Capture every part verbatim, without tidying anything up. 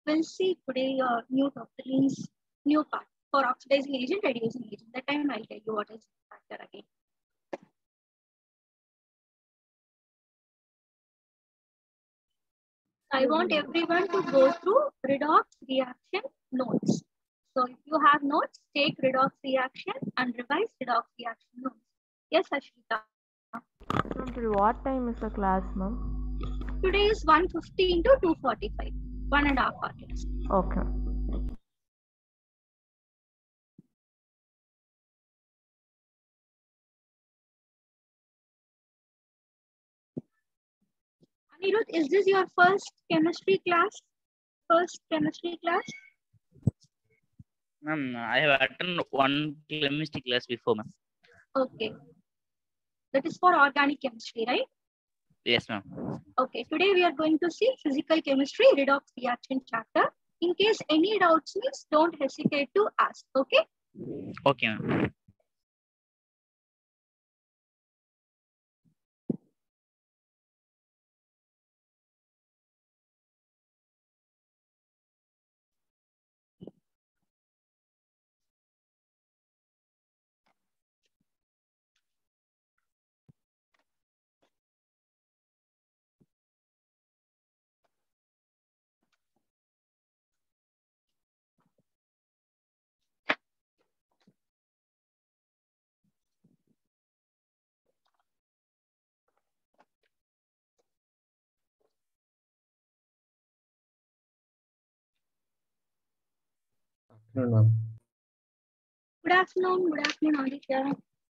we'll see today uh, new topic means new part for oxidizing agent, reducing agent. That time I'll tell you what is factor again. I want everyone to go through redox reaction notes. So if you have notes, take redox reaction and revise redox reaction notes. Yes, Ashrita. Till what time is the class, ma'am? Today is one fifteen to two forty-five. One and a half hour class. Okay. Anirudh, is this your first chemistry class? First chemistry class? Ma'am, I have attended one chemistry class before, ma'am. Okay. That is for organic chemistry, right? Yes, ma'am. Okay. Today we are going to see physical chemistry redox reaction chapter. In case any doubts, means don't hesitate to ask. Okay. Okay, ma'am. Afternoon, ma'am. Good afternoon. Good afternoon, Aditya.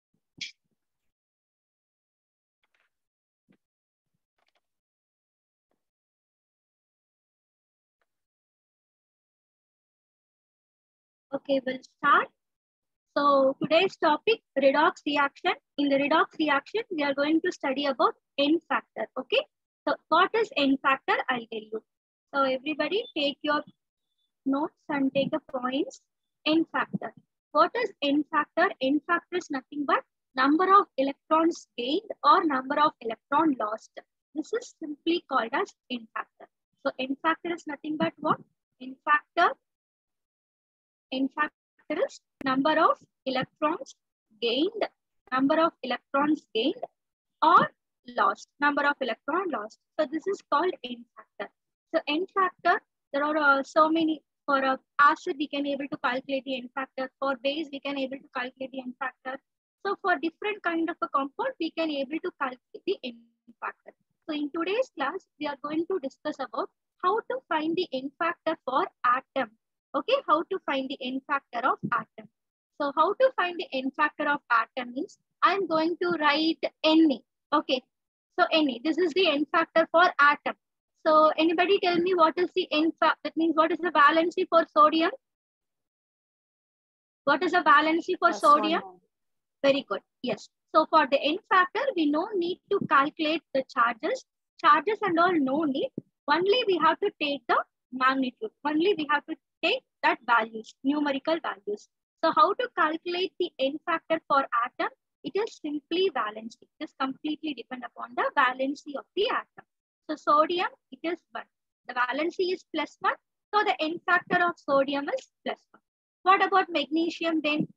Okay, we'll start. So today's topic, redox reaction. In the redox reaction, we are going to study about N factor. Okay. So what is N factor? I'll tell you. So everybody take your notes and take the points. N factor. What is N factor? N factor is nothing but number of electrons gained or number of electron lost. This is simply called as N factor. So N factor is nothing but what? N factor. N factor is number of electrons gained, number of electrons gained or lost, number of electron lost. So this is called N factor. So N factor, there are uh, so many. For a acid, we can able to calculate the N factor. For base, we can able to calculate the N factor. So for different kind of a compound, we can able to calculate the N factor. So in today's class, we are going to discuss about how to find the N factor for atom. Okay, how to find the N factor of atom. So how to find the N factor of atom means I'm going to write Na. Okay, so Na, this is the N factor for atom. So anybody tell me what is the N factor? That means what is the valency for sodium? What is the valency for Plus sodium? one. Very good. Yes. So for the N factor, we no need to calculate the charges. Charges and all no need. Only we have to take the magnitude. Only we have to take that values, numerical values. So how to calculate the N factor for atom? It is simply valency. It is completely depend upon the valency of the atom. So sodium, it is one. The valency is plus one. So the N factor of sodium is plus one. What about magnesium then?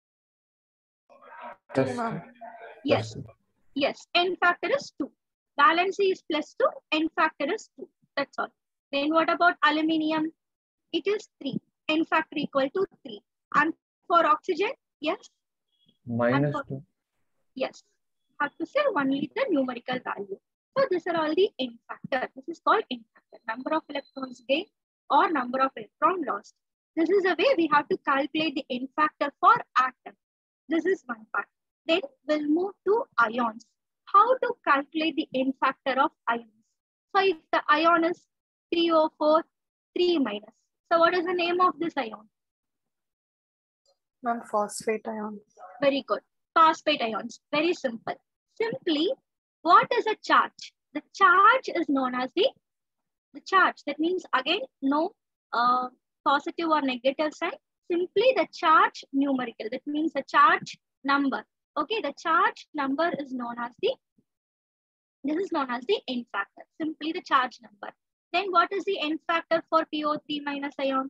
Plus ma'am. two. Yes. Plus Yes. N factor is two. Valency is plus two. N factor is two. That's all. Then what about aluminium? It is three. N factor equal to three. And for oxygen, yes. minus for- two. Yes. Have to say only the numerical value. So these are all the N factor. This is called N factor. Number of electrons gained or number of electron lost. This is the way we have to calculate the N factor for atom. This is one part. Then we'll move to ions. How to calculate the N factor of ions? So if the ion is three O four, three minus. So what is the name of this ion? Ma'am, phosphate ion. Very good. Phosphate ions. Very simple. Simply, what is a charge? The charge is known as the, the charge. That means again, no uh, positive or negative sign. Simply the charge numerical. That means the charge number. Okay, the charge number is known as the, this is known as the N factor. Simply the charge number. Then what is the N factor for P O three minus ion?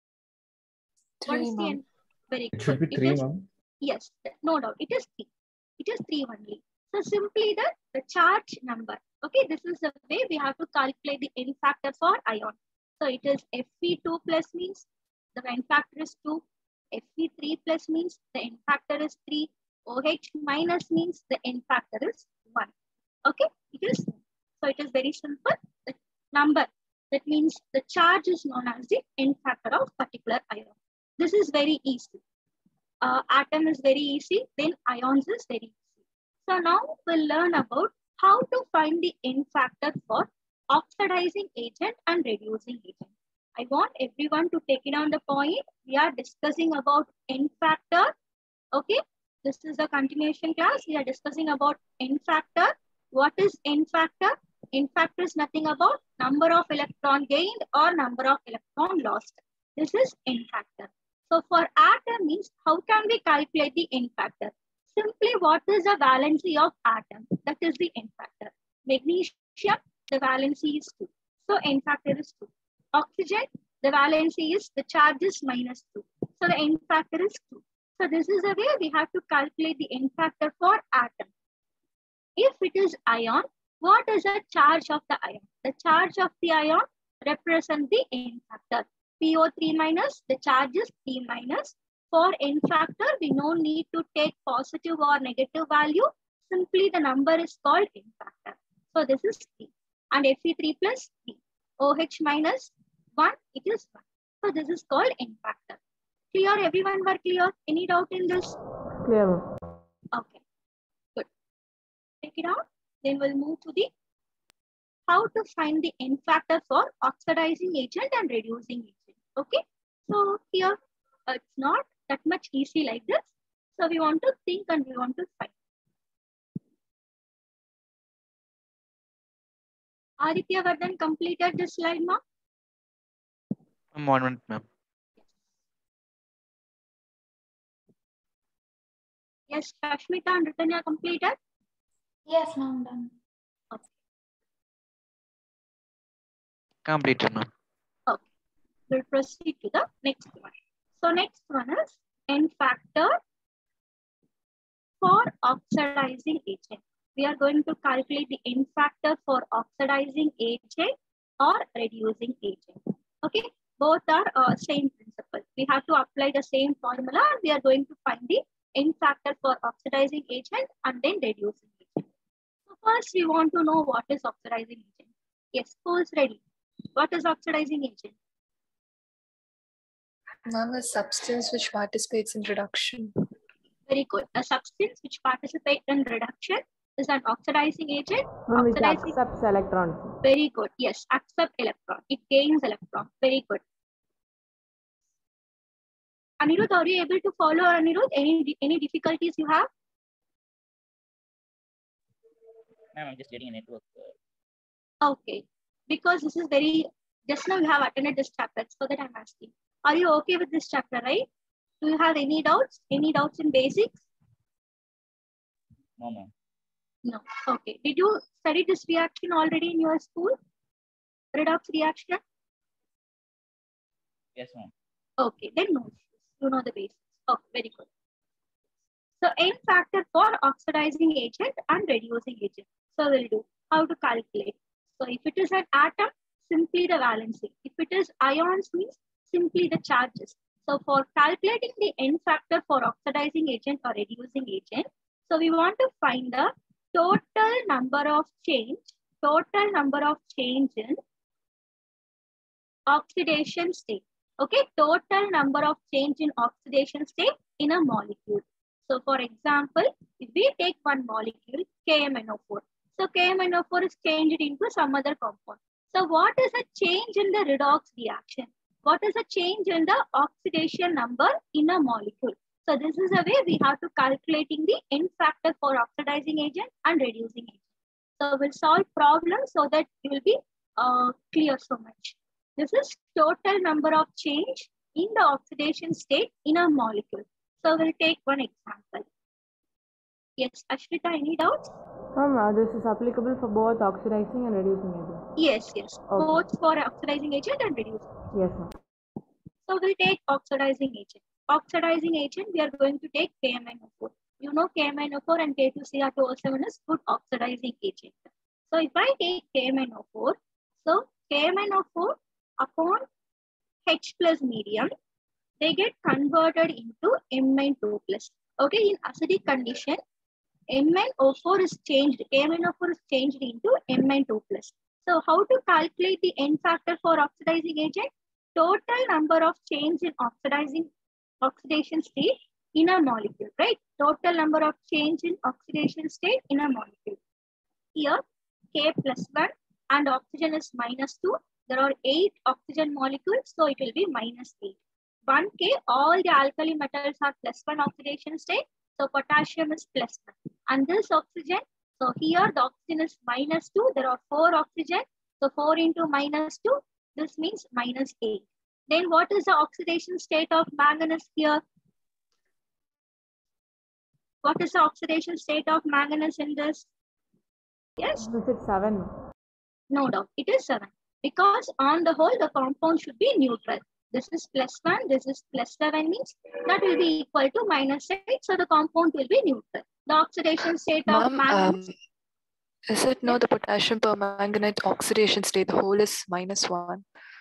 What Three, is the ma'am. N? Very It good. should be It three, is- ma'am. Yes, no doubt. It is three. It is three only. So simply the, the charge number. Okay, this is the way we have to calculate the N factor for ion. So it is F E two plus means the N factor is two. F E three plus means the N factor is three. OH minus means the N factor is one. Okay, it is. So it is very simple. The number, that means the charge is known as the N factor of particular ion. This is very easy. Uh, atom is very easy, then ions is very easy. So now we'll learn about how to find the N factor for oxidizing agent and reducing agent. I want everyone to take it on the point. We are discussing about N factor. Okay, this is a continuation class. We are discussing about N factor. What is N factor? N factor is nothing about number of electron gained or number of electron lost. This is N factor. So for atom means how can we calculate the N factor? Simply what is the valency of atom? That is the N factor. Magnesium, the valency is two. So N factor is two. Oxygen, the valency is, the charge is minus two. So the N factor is two. So this is the way we have to calculate the N factor for atom. If it is ion, what is the charge of the ion? The charge of the ion represents the N factor. P O three minus, the charge is three minus. For N factor, we no need to take positive or negative value. Simply the number is called N factor. So this is three. And F E three plus three. OH minus one, it is one. So this is called N factor. Clear? Everyone were clear? Any doubt in this? Clear, ma'am. Okay, good. Take it out. Then we'll move to the how to find the N factor for oxidizing agent and reducing agent. Okay, so here uh, it's not that much easy like this. So we want to think and we want to find. Aditya Vardhan completed this slide, ma'am? One minute, ma'am. Yes, Kashmita and Ritanya completed. Yes, ma'am, done. Okay. Completed, ma'am. Okay. We'll proceed to the next one. So next one is N factor for oxidizing agent. We are going to calculate the N factor for oxidizing agent or reducing agent. Okay, both are uh, same principle. We have to apply the same formula. We are going to find the N factor for oxidizing agent and then reducing agent. So first we want to know what is oxidizing agent. Yes, who is ready? What is oxidizing agent? Ma'am, a substance which participates in reduction. Very good. A substance which participates in reduction is an oxidizing agent. Ma'am, which Oxidizing, accepts electrons. very good. Yes, accept electron. It gains electron. Very good. Anirudh, are you able to follow, Anirudh? Any, any difficulties you have? Ma'am, I'm just getting a network. Okay. Because this is very, just now you have attended this chapter, so that I'm asking. Are you okay with this chapter, right? Do you have any doubts? Any doubts in basics? No, ma'am. No. Okay. Did you study this reaction already in your school? Redox reaction? Yes, ma'am. Okay. Then no issues. You know the basics. Okay. Very good. So N factor for oxidizing agent and reducing agent. So we'll do how to calculate. So if it is an atom, simply the valency. If it is ions, means simply the charges. So for calculating the N factor for oxidizing agent or reducing agent, so we want to find the total number of change, total number of change in oxidation state. Okay, total number of change in oxidation state in a molecule. So for example, if we take one molecule, K M N O four. So K M N O four is changed into some other compound. So what is a change in the redox reaction? What is a change in the oxidation number in a molecule? So this is a way we have to calculating the N factor for oxidizing agent and reducing agent. So we'll solve problems so that it will be uh, clear so much. This is total number of change in the oxidation state in a molecule. So we'll take one example. Yes, Ashrita, any doubts? Ma'am, uh, this is applicable for both oxidizing and reducing agent. Yes, yes. Okay. Both for oxidizing agent and reducing. Yes, ma'am. So we'll take oxidizing agent. Oxidizing agent, we are going to take K M N O four. You know K M N O four and K two C R two O seven is good oxidizing agent. So if I take K M N O four, so K M N O four upon H plus medium, they get converted into M N two plus. Okay, in acidic condition, M N O four is changed, K M N O four is changed into M N two plus. So how to calculate the N factor for oxidizing agent? Total number of change in oxidizing oxidation state in a molecule, right? Total number of change in oxidation state in a molecule. Here, K plus one and oxygen is minus two. There are eight oxygen molecules, so it will be minus eight. one K, all the alkali metals are plus one oxidation state, so potassium is plus one. And this oxygen, so here the oxygen is minus two, there are four oxygen, so four into minus two, this means minus eight. Then what is the oxidation state of manganese here? What is the oxidation state of manganese in this? Yes? Is it seven? ma'am? No doubt, it is seven. Because on the whole, the compound should be neutral. This is plus one, this is plus seven means that will be equal to minus eight. So the compound will be neutral. The oxidation state of Ma'am, manganese. um, is it no the potassium permanganate oxidation state? The whole is minus one.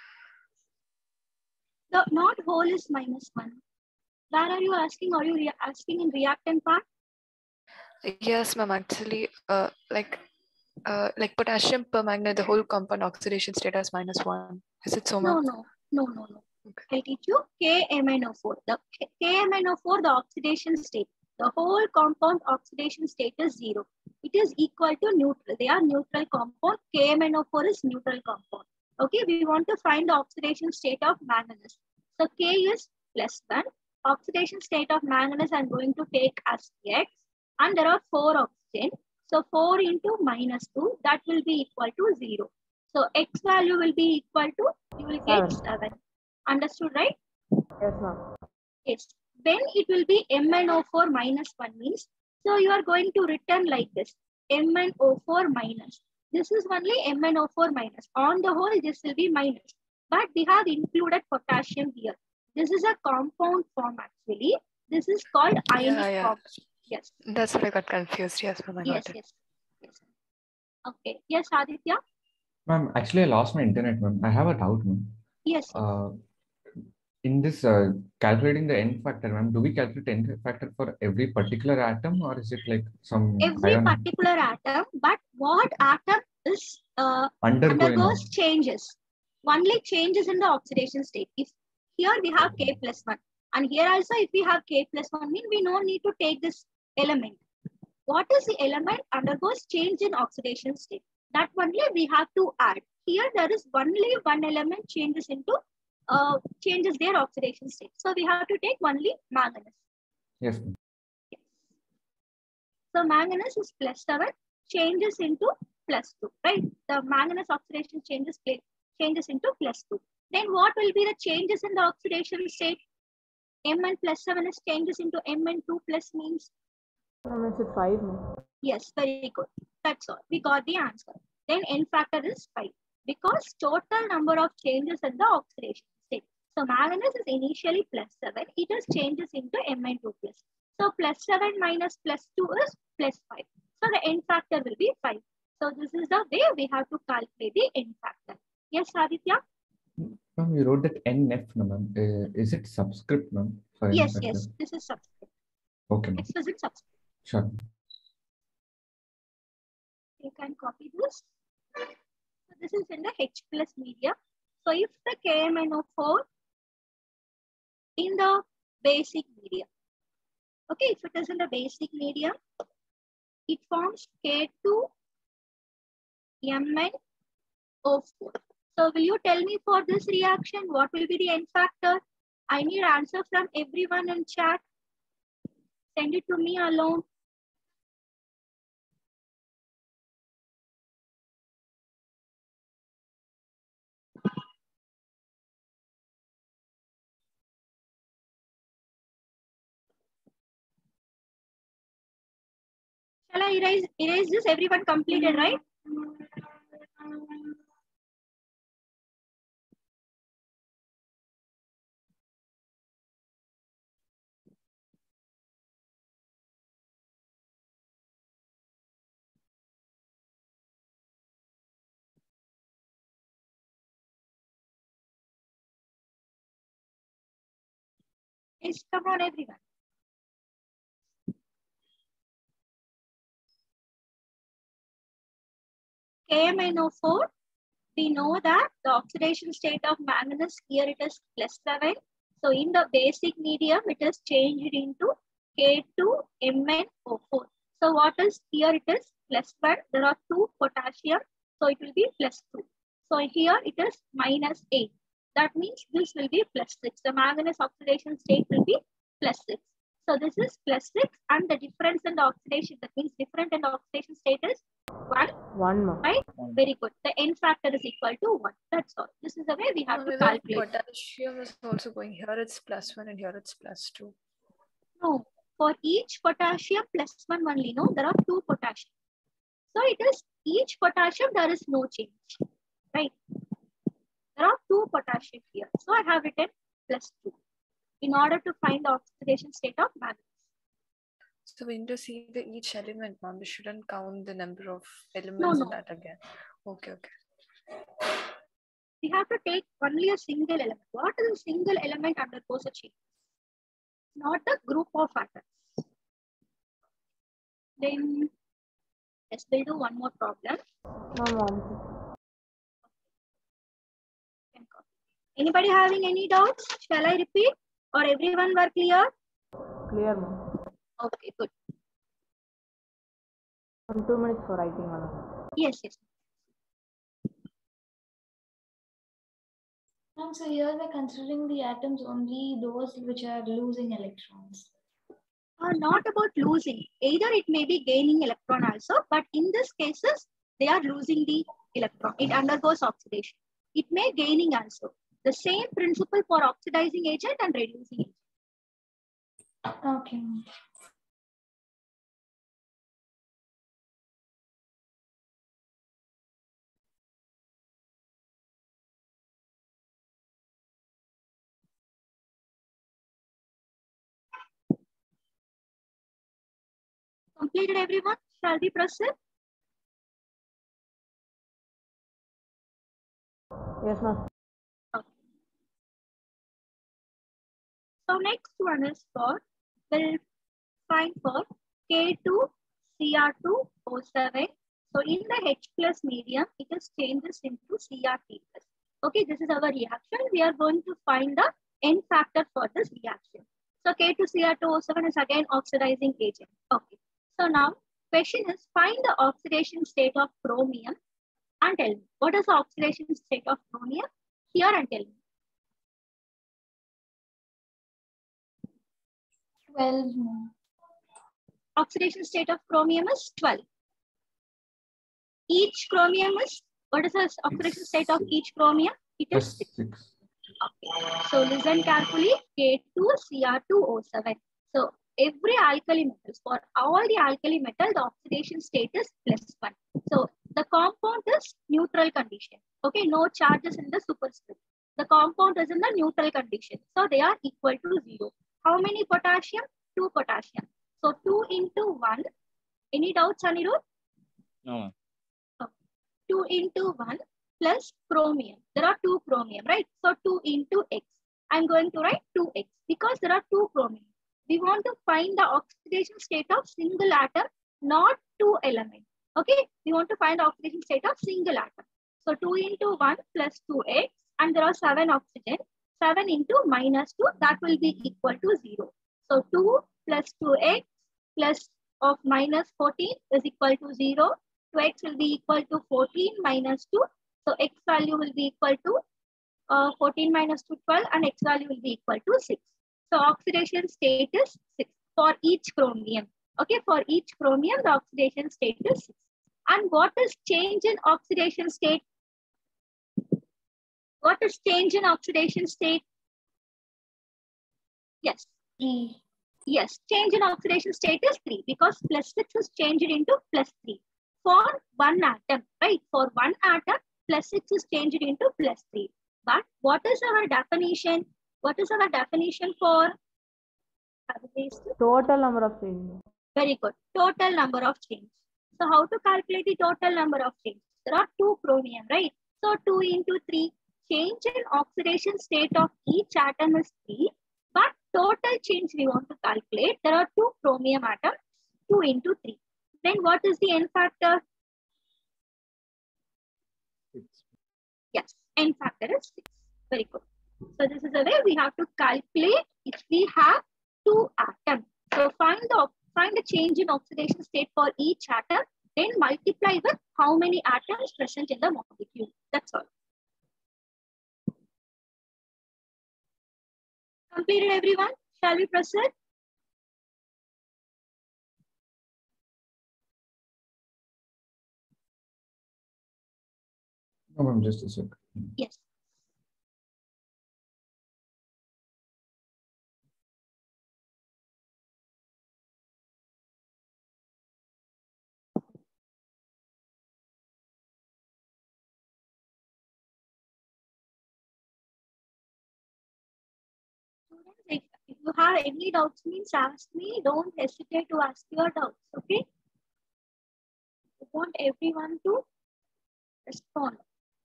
The not whole is minus one. Where are you asking? Are you asking in reactant part? Yes, ma'am. Actually, uh, like, uh, like potassium permanganate, the whole compound oxidation state as minus one. Is it so, No, ma'am? no, no, no, no. Okay. I'll teach you K M N O four. The K M N O four, the oxidation state. The whole compound oxidation state is zero. It is equal to neutral. They are neutral compound. K M N O four is neutral compound. Okay, we want to find the oxidation state of manganese. So K is plus one. Oxidation state of manganese I'm going to take as X. And there are four oxygen. So four into minus two, that will be equal to zero. So X value will be equal to, you will get Seven. seven. Understood, right? Yes, ma'am. Yes. Then it will be M n O four minus one means, so you are going to return like this, M n O four minus. This is only M n O four minus. On the whole, this will be minus. But we have included potassium here. This is a compound form actually. This is called ionic Yeah, yeah. compound. Yes. That's what I got confused. Yes, ma'am. I got Yes, it. yes. Yes. Okay. Yes, Aditya? Ma'am, actually, I lost my internet, ma'am. I have a doubt, ma'am. Yes. Uh, in this uh, calculating the N factor, ma'am, do we calculate N factor for every particular atom, or is it like some Every ion particular atom, but what atom is uh, undergoing? undergoes changes. Only changes in the oxidation state. If here we have K plus one, and here also if we have K plus one, mean we no need to take this element. What is the element undergoes change in oxidation state? That only we have to add. Here there is only one element changes into uh, changes their oxidation state. So we have to take only manganese. Yes, ma'am. So manganese is plus seven, changes into plus two, right? The manganese oxidation changes changes into plus two. Then what will be the changes in the oxidation state? Mn plus seven is changes into Mn two plus means. Ma'am, is it five? ma'am? Yes, very good. That's all. We got the answer. Then N factor is five because total number of changes in the oxidation state. So manganese is initially plus seven. It is changes into Mn two plus. So plus seven minus plus two is plus five. So the N factor will be five. So this is the way we have to calculate the N factor. Yes, Aditya? Ma'am, you wrote that N F, no, ma'am. Uh, is it subscript, ma'am? for N Yes, factor? yes. This is subscript. Okay, ma'am. Explicit subscript. Sure. You can copy this. So this is in the H plus media. So if the K M N O four in the basic media, okay, if it is in the basic media, it forms K two M n O four. So will you tell me for this reaction, what will be the N factor? I need answer from everyone in chat. Send it to me alone. Shall I erase, erase this? Everyone completed, right? Yes, come on, everyone. K M N O four, we know that the oxidation state of manganese here it is plus seven. So in the basic medium, it is changed into K two M N O four. So what is here? It is plus one. There are two potassium. So it will be plus two. So here it is minus eight. That means this will be plus six. The manganese oxidation state will be plus six. So this is plus six, and the difference in the oxidation, that means different in the oxidation state is one. One, ma'am. Right? Very good. The N factor is equal to one. That's all. This is the way we have to calculate. Potassium is also going here. It's plus one, and here it's plus two. No, for each potassium plus one only. No, there are two potassium. So it is each potassium there is no change. Right? There are two potassium here. So I have written plus two in order to find the oxidation state of manganese. So we need to see the each element, ma'am. We shouldn't count the number of elements No, no. in that again. Okay, okay. We have to take only a single element. What is a single element undergoes a change? Not the group of atoms. Then let's we'll do one more problem. Ma'am, one. Anybody having any doubts? Shall I repeat? Or everyone were clear? Clear, ma'am. Okay, good. One, two minutes for writing, ma'am. Yes, yes. And so here we're considering the atoms only those which are losing electrons. Uh, not about losing. Either it may be gaining electron also, but in this cases, they are losing the electron. It undergoes oxidation. It may gaining also. The same principle for oxidizing agent and reducing agent. Okay. Completed everyone? Shall we proceed? Yes, ma'am. Okay. So next one is for, we'll find for K two C R two O seven. So in the H plus medium, it is changes into C R T plus. Okay, this is our reaction. We are going to find the N factor for this reaction. So K two C R two O seven is again oxidizing agent. Okay. So now question is find the oxidation state of chromium and tell me what is the oxidation state of chromium here and tell me. twelve. Oxidation state of chromium is twelve. Each chromium is, what is the oxidation state of each chromium? It is Plus six. six. Okay. So listen carefully, K two C R two O seven. So every alkali metals, for all the alkali metal, the oxidation state is plus one. So the compound is neutral condition. Okay, no charges in the superscript. The compound is in the neutral condition. So they are equal to zero. How many potassium? Two potassium. So two into one. Any doubts, Anirudh? No. Okay. two into one plus chromium. There are two chromium, right? So two into X. I'm going to write two X because there are two chromium. We want to find the oxidation state of single atom, not two element. Okay, we want to find the oxidation state of single atom. So two into one plus two X, and there are seven oxygen. seven into minus two, that will be equal to zero. So two plus two X plus of minus fourteen is equal to zero. two X will be equal to fourteen minus two. So X value will be equal to uh, fourteen minus two, twelve, and X value will be equal to six. So oxidation state is six for each chromium. Okay, for each chromium, the oxidation state is six. And what is change in oxidation state? What is change in oxidation state? Yes. Three. Yes, change in oxidation state is three because plus six is changed into plus three. For one atom, right? For one atom, plus six is changed into plus three. But what is our definition? What is our definition for? Total number of changes. Very good. Total number of changes. So how to calculate the total number of changes? There are two chromium, right? So two into three. Change in oxidation state of each atom is three. But total change we want to calculate. There are two chromium atoms, two into three. Then what is the N factor? Six. Yes, N factor is six. Very good. So this is the way we have to calculate if we have two atoms. So find the find the change in oxidation state for each atom, then multiply with how many atoms present in the molecule. That's all. Completed, everyone? Shall we proceed? No, ma'am, just a sec. Yes. If, if you have any doubts, means ask me. Don't hesitate to ask your doubts, okay? I want everyone to respond.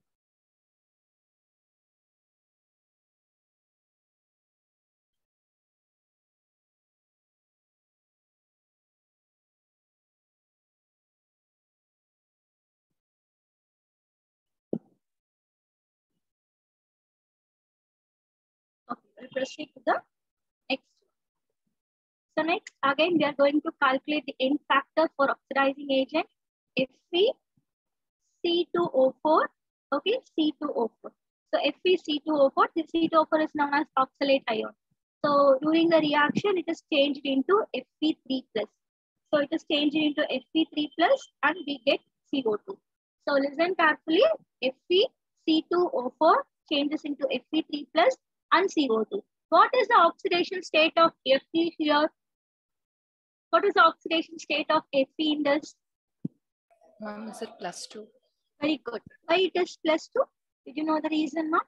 Okay, we'll proceed to the next one. So next, again, we are going to calculate the N factor for oxidizing agent F e C two O four. Okay, C two O four. So F e C two O four, this C two O four is known as oxalate ion. So during the reaction, it is changed into F e three plus. So it is changed into F e three plus and we get C O two. So listen carefully. F e C two O four changes into F e three plus and C O two. What is the oxidation state of F e here? What is the oxidation state of F e in this? Ma'am, is it plus two? Very good. Why it is plus two? Did you know the reason, ma'am?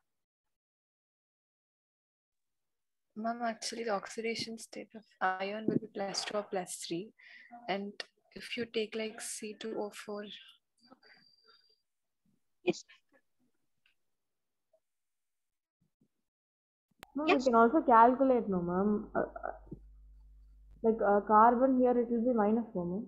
Ma'am, actually the oxidation state of ion will be plus two or plus three. And if you take like C two O four. Yes. No, Yes. we can also calculate, no, ma'am. Uh, uh, like uh, carbon here, it will be minus four, ma'am.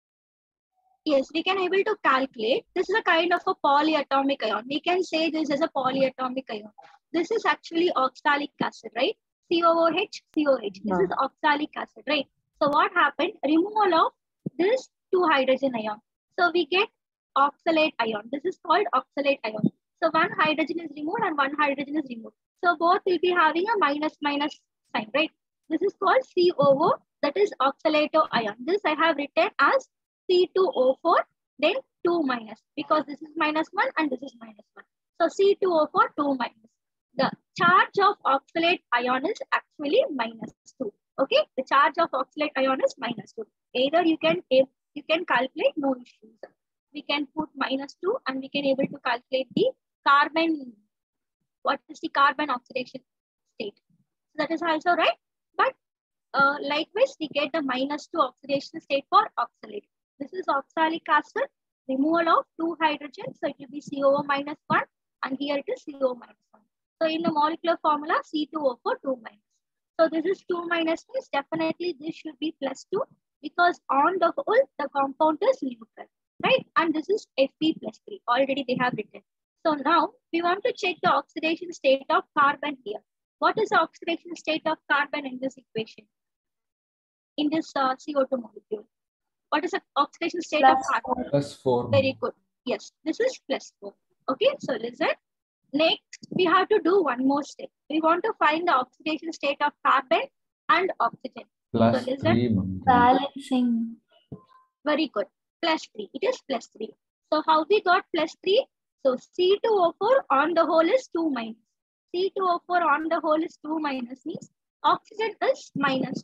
Yes, we can able to calculate. This is a kind of a polyatomic ion. We can say this is a polyatomic ion. This is actually oxalic acid, right? C O O H, C O H. This No. is oxalic acid, right? So what happened? Removal of this two hydrogen ion. So we get oxalate ion. This is called oxalate ion. So one hydrogen is removed and one hydrogen is removed. So both will be having a minus minus sign, right? This is called C O O, that is oxalate ion. This I have written as C two O four, then two minus, because this is minus one and this is minus one. So C two O four, two minus. The charge of oxalate ion is actually minus two. Okay, the charge of oxalate ion is minus two. Either you can you can calculate, no issues. We can put minus two and we can able to calculate the carbon. What is the carbon oxidation state? So that is also right. But uh, likewise, we get the minus two oxidation state for oxalate. This is oxalic acid, removal of two hydrogens. So it will be C O O minus one and here it is C O O minus one. So in the molecular formula, C two O four, two minus. So this is two minus means definitely this should be plus two because on the whole, the compound is neutral, right? And this is F e plus three. Already they have written. So now we want to check the oxidation state of carbon here. What is the oxidation state of carbon in this equation? In this uh, C O two molecule. What is the oxidation state Plus of carbon? Plus four. Very good. Yes, this is plus four. Okay, so listen. Next, we have to do one more step. We want to find the oxidation state of carbon and oxygen. Plus So listen. three, ma'am. Balancing. Very good. Plus three. It is plus three. So how we got plus three? So C two O four on the whole is two minus. C two O four on the whole is two minus means oxygen is minus two.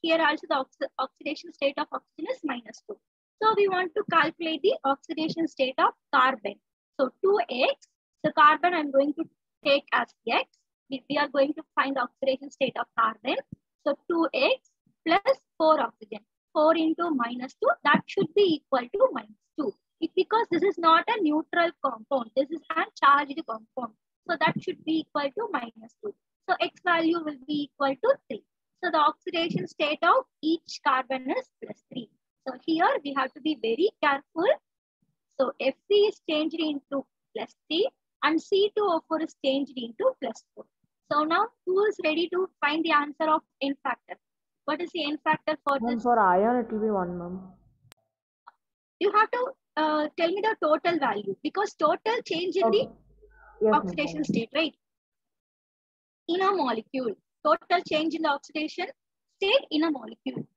here also the oxi oxidation state of oxygen is minus two. So we want to calculate the oxidation state of carbon. So two x, the carbon I'm going to take as x. We, we are going to find the oxidation state of carbon. So two x plus four oxygen. four into minus two, that should be equal to minus two. It, because this is not a neutral compound. This is a charged compound. So that should be equal to minus two. So x value will be equal to three. So the oxidation state of each carbon is plus three. So here we have to be very careful. So F C is changed into plus three and C two O four is changed into plus four. So now who is ready to find the answer of N factor? What is the N factor for Ma'am, this? for ion it will be one, ma'am. You have to uh, tell me the total value because total change in Okay. the Yes, oxidation ma'am. state, right? In a molecule, total change in the oxidation state in a molecule.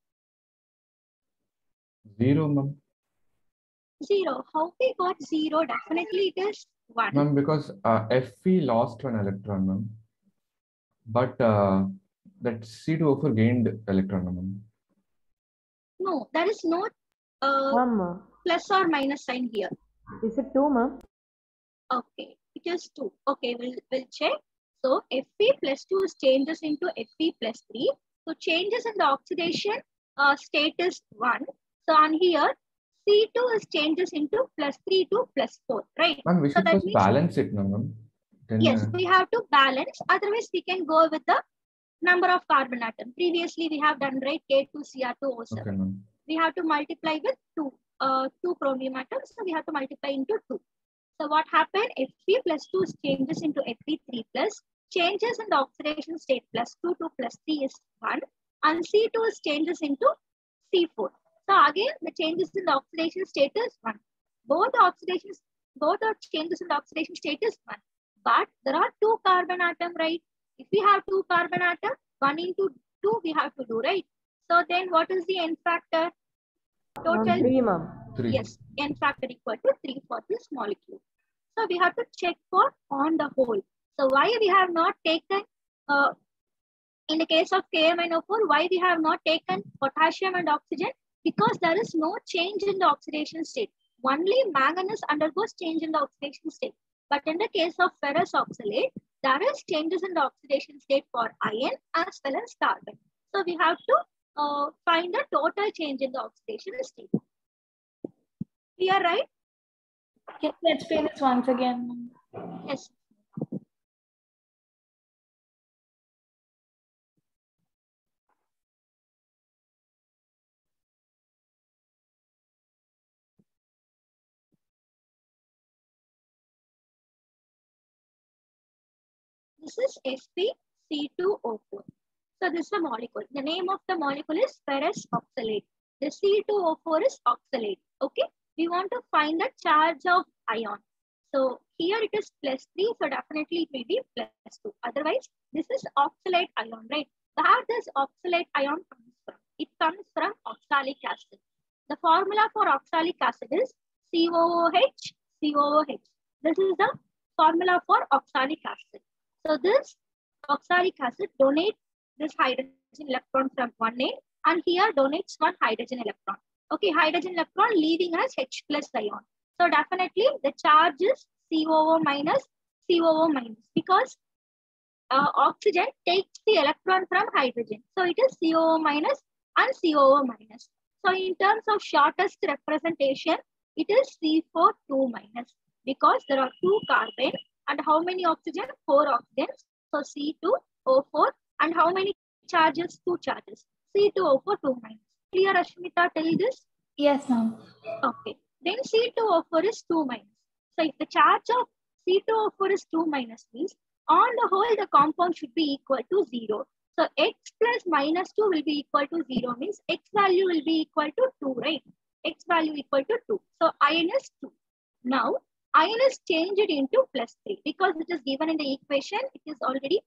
Zero, ma'am. Zero. How we got zero? Definitely it is one. Ma'am, because uh, Fe lost one electron, ma'am. But uh, that C two O four gained electron, ma'am. No, there is no uh, Ma'am, plus or minus sign here. is it two, ma'am? Okay, it is two. Okay, we'll, we'll check. So Fe plus two is changes into Fe plus three. So changes in the oxidation uh, state is one. So on here, C two is changes into plus three to plus four, right? Ma'am, we So should that first means, balance it, no, ma'am. Then, yes, uh, we have to balance. Otherwise, we can go with the number of carbon atoms. Previously, we have done, right, K two C R two O seven. okay, ma'am. We have to multiply with two, uh, two chromium atoms. So we have to multiply into two. So what happened? Fe plus two changes into Fe three plus. Changes in the oxidation state plus two to plus three is one. And C two is changes into C four. So again, the changes in the oxidation state is one. Both the oxidation, both the changes in the oxidation state is one. But there are two carbon atoms, right? If we have two carbon atoms, one into two we have to do, right? So then what is the N factor? Ma'am, Total, three, ma'am. Three. yes, N factor equal to three for this molecule. So we have to check for on the whole. So why we have not taken, uh, in the case of K M N O four, why we have not taken potassium and oxygen? Because there is no change in the oxidation state. Only manganese undergoes change in the oxidation state. But in the case of ferrous oxalate, there is changes in the oxidation state for iron as well as carbon. So we have to uh, find the total change in the oxidation state. Clear, right? Can you explain this once again? Yes. This is S p C two O four. So this is a molecule. The name of the molecule is ferrous oxalate. The C two O four is oxalate. Okay. We want to find the charge of ion. So here it is plus three. So definitely it will be plus two. Otherwise, this is oxalate ion, right? Where this oxalate ion comes from? It comes from oxalic acid. The formula for oxalic acid is C O O H, C O O H. This is the formula for oxalic acid. So this oxalic acid donates this hydrogen electron from one end and here donates one hydrogen electron. Okay, hydrogen electron leaving us H plus ion. So definitely the charge is C O O minus, C O O minus because uh, oxygen takes the electron from hydrogen. So it is C O O minus and C O O minus. So in terms of shortest representation, it is C four two minus because there are two carbon and how many oxygen? Four oxygens. So C two O four and how many charges? Two charges. C two O four two minus. Clear, Ashmita, tell this? Yes, ma'am. Okay. Then C two O four is two minus. So if the charge of C two O four is two minus means on the whole the compound should be equal to zero. So X plus minus two will be equal to zero means X value will be equal to two, right? X value equal to two. So ion is two. Now ion is changed into plus three because it is given in the equation. It is already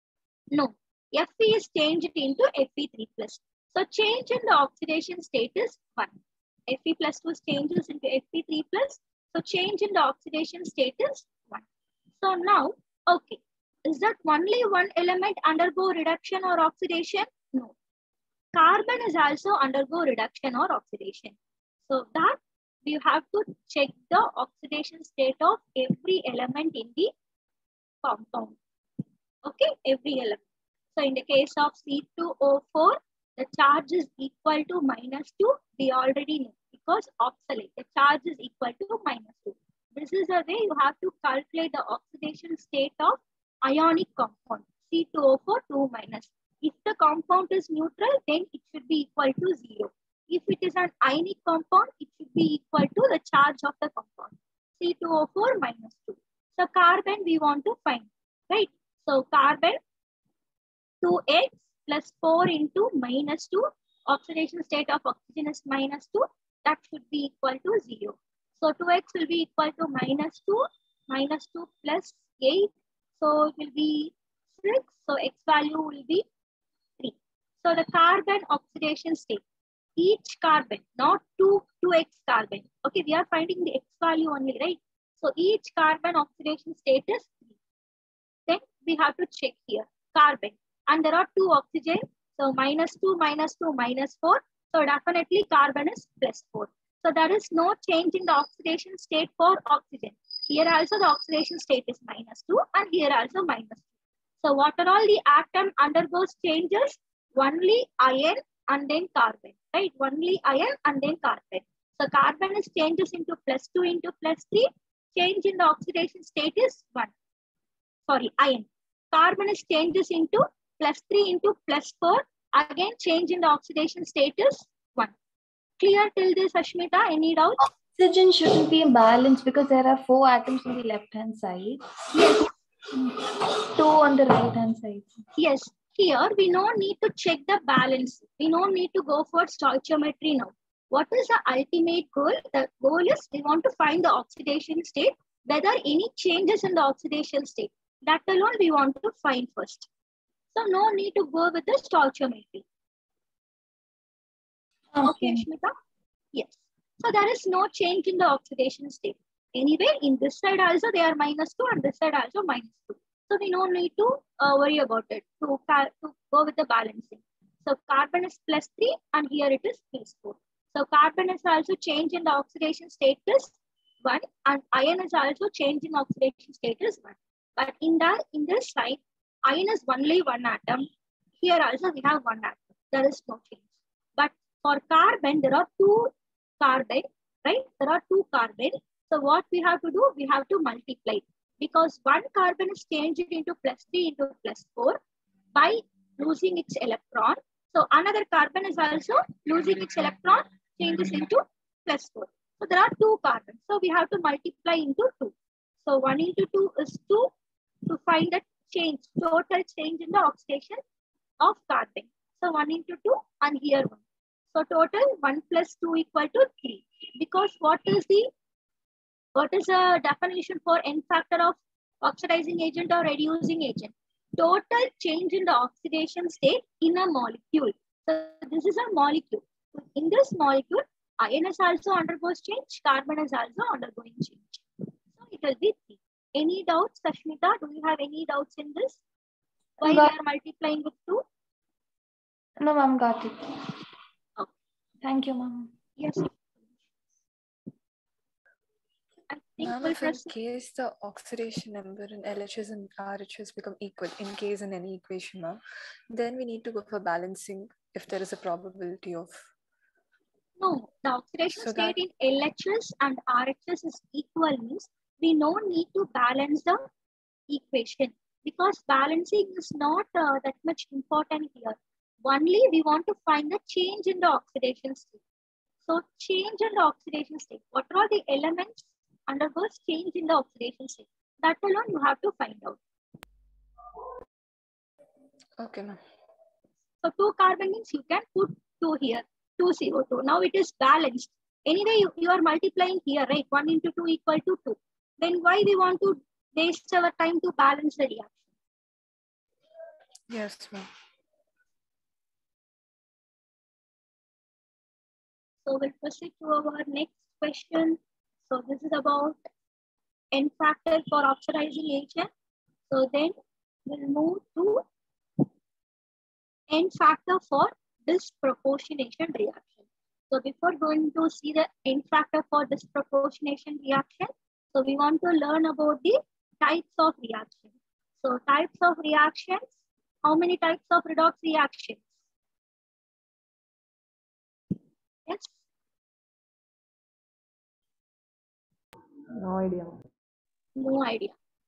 no. Fe is changed into Fe three plus. So change in the oxidation state is one. Fe plus two changes into Fe three plus. So change in the oxidation state is one. So now, okay, is that only one element undergo reduction or oxidation? No. carbon is also undergo reduction or oxidation. So that we have to check the oxidation state of every element in the compound. Okay, every element. So in the case of C two O four, the charge is equal to minus two. We already know because oxalate, the charge is equal to minus two. This is a way you have to calculate the oxidation state of ionic compound. C two O four, two minus. If the compound is neutral, then it should be equal to zero. If it is an ionic compound, it should be equal to the charge of the compound. C two O four minus two. So carbon we want to find, right? So carbon two x plus four into minus two. Oxidation state of oxygen is minus two. That should be equal to zero. So two x will be equal to minus two. Minus two plus eight. So it will be six. So x value will be three. So the carbon oxidation state. Each carbon, not two, two x carbon. Okay, we are finding the x value only, right? So each carbon oxidation state is three. Then we have to check here, carbon. And there are two oxygen. So minus two, minus two, minus four. So definitely carbon is plus four. So there is no change in the oxidation state for oxygen. Here also the oxidation state is minus two and here also minus two. So what are all the atom undergoes changes? Only iron and then carbon, right? Only iron and then carbon. So carbon is changes into plus two into plus three. Change in the oxidation state is one. Sorry, iron. Carbon is changes into plus three into plus four. Again, change in the oxidation state is one. Clear till this, Ashmita? Any doubts? Oxygen shouldn't be in balance because there are four atoms on the left hand side. Yes. Two on the right hand side. Yes. Here, we don't need to check the balance. We don't need to go for stoichiometry now. What is the ultimate goal? The goal is we want to find the oxidation state, whether any changes in the oxidation state. That alone we want to find first. So no need to go with the stoichiometry. Okay, okay Shmita? Yes. So there is no change in the oxidation state. Anyway, in this side also they are minus two and this side also minus two. So we don't need to uh, worry about it to, to go with the balancing. So carbon is plus three and here it is plus four. So carbon is also change in the oxidation state is one and iron is also change in oxidation state is one. But in the in this side, iron is only one atom. Here also we have one atom. There is no change. But for carbon, there are two carbon, right? There are two carbon. So what we have to do? We have to multiply. Because one carbon is changed into plus three into plus four by losing its electron. So another carbon is also losing its electron, changes into plus four. So there are two carbons. So we have to multiply into two. So one into two is two to find the change, total change in the oxidation of carbon. So one into two and here one. So total one plus two equal to three. Because what is the What is the definition for N factor of oxidizing agent or reducing agent? Total change in the oxidation state in a molecule. So this is a molecule. In this molecule, iron is also undergoes change, carbon is also undergoing change. So it will be three. Any doubts, Ashmita? Do you have any doubts in this? Why Got we are multiplying with two? No, ma'am, got it. Okay. Thank you, ma'am. Yes. Ma'am, if in case the oxidation number in L H S and R H S become equal, in case in any equation, ma'am, then we need to go for balancing if there is a probability of. No, the oxidation so state that... in L H S and R H S is equal means we no need to balance the equation because balancing is not uh, that much important here. Only we want to find the change in the oxidation state. So change in the oxidation state. What are the elements undergoes change in the oxidation state? That alone you have to find out. Okay, ma'am. So two carbon means you can put two here, two C O two. Now it is balanced. Anyway, you, you are multiplying here, right? one into two equal to two. Then why we want to waste our time to balance the reaction? Yes, ma'am. So we'll proceed to our next question. So this is about N factor for oxidizing agent. So then we'll move to N factor for disproportionation reaction. So before going to see the end factor for disproportionation reaction, so we want to learn about the types of reactions. So types of reactions, how many types of redox reactions? Yes? No idea. No idea.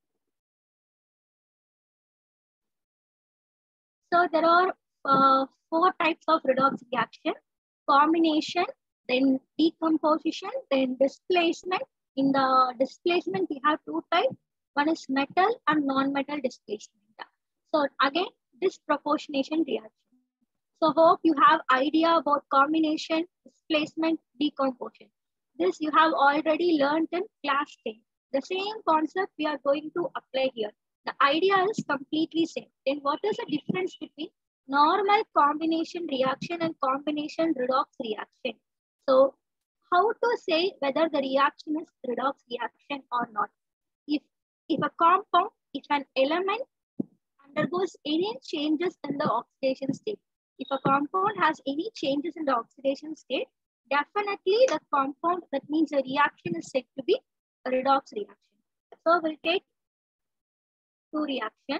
So there are uh, four types of redox reaction: combination, then decomposition, then displacement. In the displacement, we have two types. One is metal and non-metal displacement. So again, disproportionation reaction. So hope you have idea about combination, displacement, decomposition. This you have already learned in class ten. The same concept we are going to apply here. The idea is completely same. Then what is the difference between normal combination reaction and combination redox reaction? So how to say whether the reaction is redox reaction or not? If, if a compound, if an element undergoes any changes in the oxidation state, if a compound has any changes in the oxidation state, definitely the compound, that means the reaction is said to be a redox reaction. So we'll take two reactions.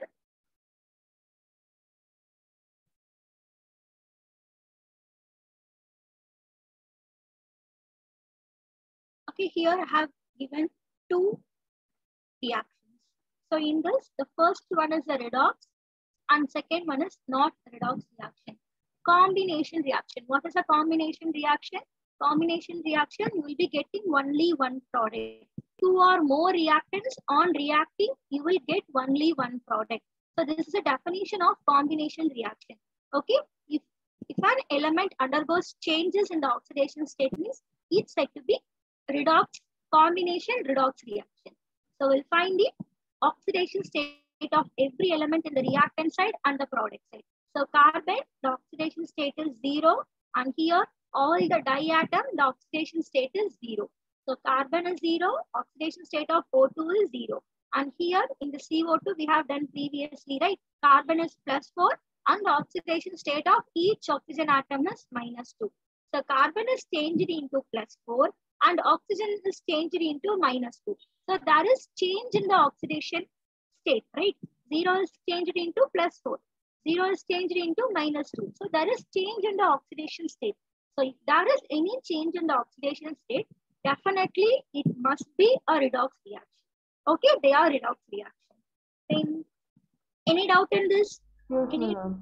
Okay, here I have given two reactions. So in this, the first one is the redox and second one is not redox reaction. Combination reaction. What is a combination reaction? Combination reaction, you will be getting only one product. Two or more reactants on reacting, you will get only one product. So this is a definition of combination reaction. Okay, if, if an element undergoes changes in the oxidation state, means it's said to be redox, combination redox reaction. So we'll find the oxidation state of every element in the reactant side and the product side. So carbon, the oxidation state is zero, and here all the diatom, the oxidation state is zero. So carbon is zero, oxidation state of O two is zero. And here in the C O two we have done previously, right? Carbon is plus four and the oxidation state of each oxygen atom is minus two. So carbon is changed into plus four and oxygen is changed into minus two. So there is change in the oxidation state, right? zero is changed into plus four. zero is changed into minus two. So there is change in the oxidation state. So if there is any change in the oxidation state, definitely it must be a redox reaction. Okay, they are redox reaction. Then, any doubt in this? Yes, Any? ma'am.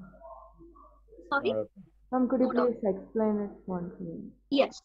Sorry? Ma'am, could you No please explain it once again? Yes.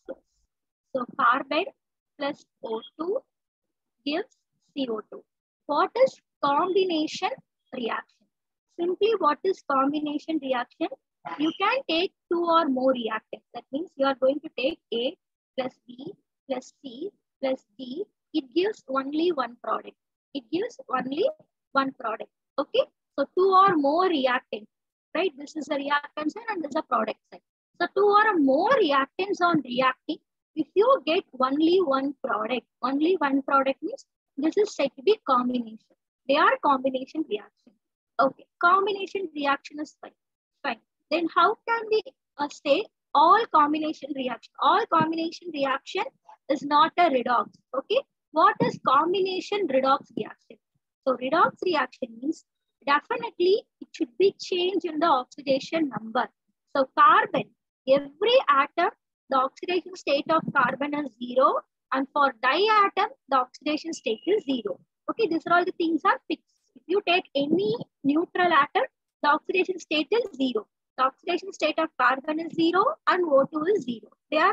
So carbon plus O two gives C O two. What is combination reaction? Simply, what is combination reaction? You can take two or more reactants. That means you are going to take A plus B plus C plus D. It gives only one product. It gives only one product. Okay. So two or more reactants, right? This is a reactant side and this is a product side. So two or more reactants on reacting. If you get only one product, only one product means this is said to be combination. They are combination reaction. Okay, combination reaction is fine. Fine. Then how can we uh, say all combination reaction? All combination reaction is not a redox. Okay, what is combination redox reaction? So redox reaction means definitely it should be change in the oxidation number. So carbon, every atom, the oxidation state of carbon is zero, and for diatom, the oxidation state is zero. Okay, these are all the things are fixed. If you take any neutral atom, the oxidation state is zero. The oxidation state of carbon is zero and O two is zero. They are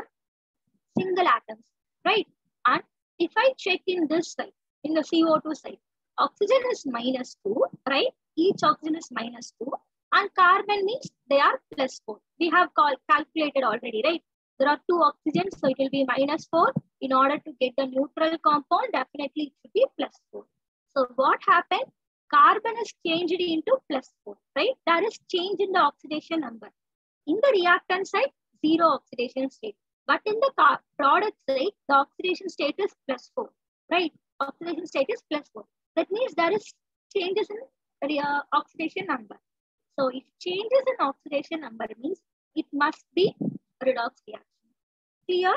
single atoms, right? And if I check in this side, in the C O two side, oxygen is minus two, right? Each oxygen is minus two, and carbon means they are plus four. We have cal calculated already, right? There are two oxygens, so it will be minus four. In order to get the neutral compound, definitely it should be plus four. So what happened? Carbon is changed into plus four, right? There is change in the oxidation number. In the reactant side, zero oxidation state. But in the product side, the oxidation state is plus four, right? Oxidation state is plus four. That means there is changes in the uh, oxidation number. So if changes in oxidation number means it must be redox reaction. Clear?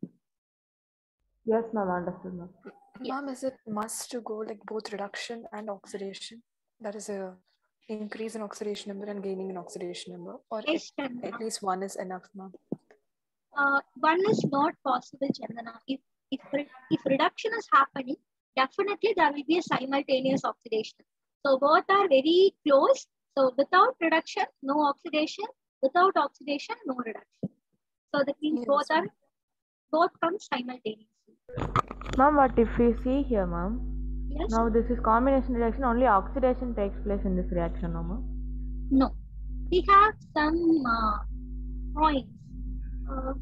Yes, ma'am, understood, ma'am. Ma'am, is it must to go like both reduction and oxidation? That is a increase in oxidation number and gaining in oxidation number, or Yes, at, Chandana. at least one is enough, ma'am? Uh, one is not possible, Chandana. If, if, if reduction is happening, definitely there will be a simultaneous oxidation. So both are very close. So without reduction, no oxidation. Without oxidation, no reduction. So that means Yes, both are ma'am. both come simultaneously. Ma'am, but if we see here, ma'am, Yes? now this is combination reaction, only oxidation takes place in this reaction, no, ma'am? No. We have some uh, points. Uh,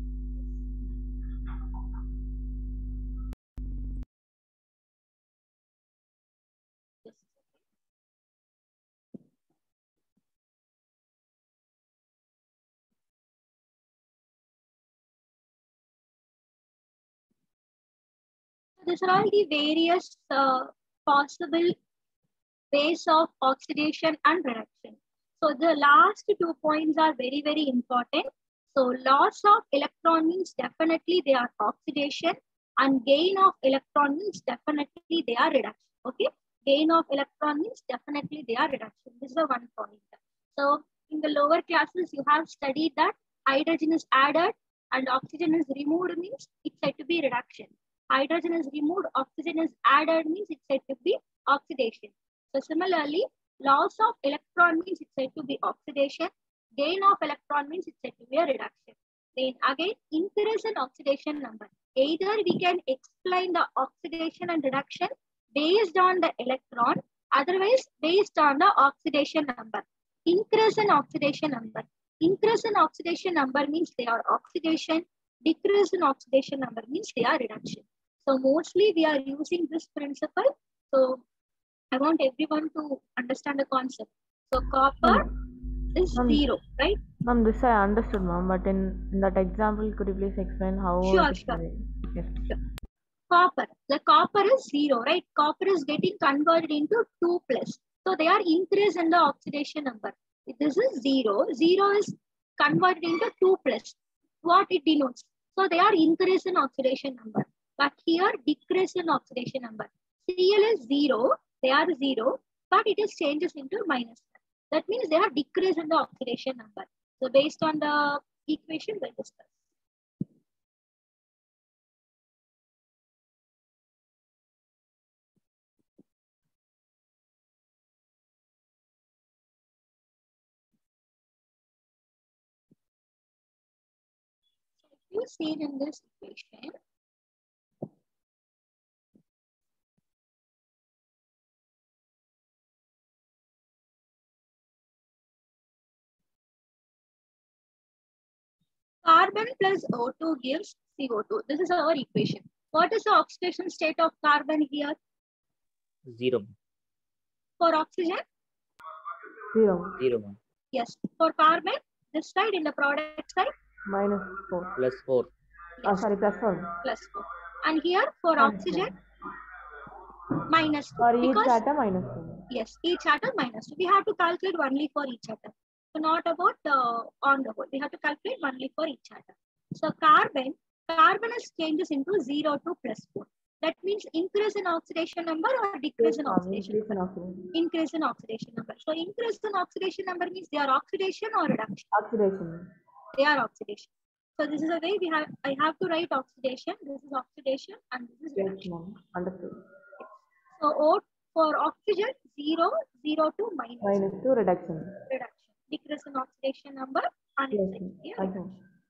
These are all the various uh, possible ways of oxidation and reduction. So the last two points are very, very important. So loss of electron means definitely they are oxidation, and gain of electron means definitely they are reduction. Okay, gain of electron means definitely they are reduction. This is the one point. So in the lower classes, you have studied that hydrogen is added and oxygen is removed means it's said to be reduction. Hydrogen is removed, oxygen is added means it's said to be oxidation. So similarly, loss of electron means it's said to be oxidation. Gain of electron means it's said to be a reduction. Then again, increase in oxidation number. Either we can explain the oxidation and reduction based on the electron, otherwise based on the oxidation number. Increase in oxidation number. Increase in oxidation number means they are oxidation. Decrease in oxidation number means they are reduction. So mostly we are using this principle. So I want everyone to understand the concept. So copper is Ma'am, zero, right? ma'am, this I understood, ma'am, but in, in that example, could you please explain how Sure, it is sure. doing? Yes. Sure. Copper, the copper is zero, right? Copper is getting converted into two plus. So they are increase in the oxidation number. If this is zero, zero is converted into two plus. What it denotes? So they are increase in oxidation number. But here decrease in oxidation number. C L is zero, they are zero, but it is changes into minus. That means they are decrease in the oxidation number. So based on the equation we'll discuss. You see in this equation, carbon plus O two gives C O two. This is our equation. What is the oxidation state of carbon here? Zero. For oxygen? Zero. Zero, ma'am. Yes. For carbon, this side in the product side? Minus four. Plus four. Oh, sorry, plus four. Plus four. And here for oxygen? Minus two. For each Because, atom, minus two. yes, each atom minus two. We have to calculate only for each atom. So not about uh, on the whole. We have to calculate only for each atom. So carbon, carbon is changes into zero to plus four. That means increase in oxidation number or decrease in oxidation Increase in number? oxidation. Increase in oxidation number. So increase in oxidation number means they are oxidation or reduction? Oxidation. They are oxidation. So this is a way we have, I have to write oxidation. This is oxidation and this is Yes, reduction. ma'am. Understood. So O for oxygen, zero, zero to minus, Minus two, reduction. reduction. Decrease in oxidation number and Yes, it's ma'am. here. Okay.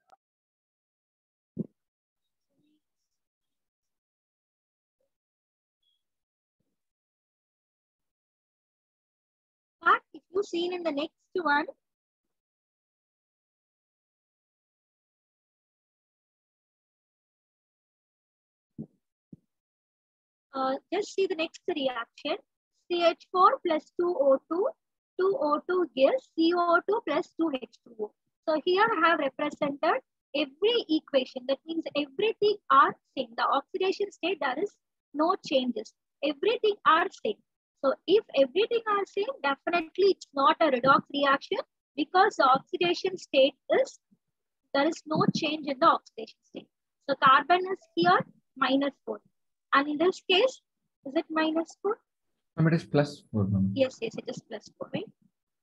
But if you seen in the next one, uh, just see the next reaction. C H four plus two O two, two O two gives C O two plus two H two O. So here I have represented every equation. That means everything are same. The oxidation state, there is no changes. Everything are same. So if everything are same, definitely it's not a redox reaction. Because the oxidation state is, there is no change in the oxidation state. So carbon is here minus four. And in this case, is it minus four? Um, it is plus four. Ma'am. Yes, yes, it is plus four, right?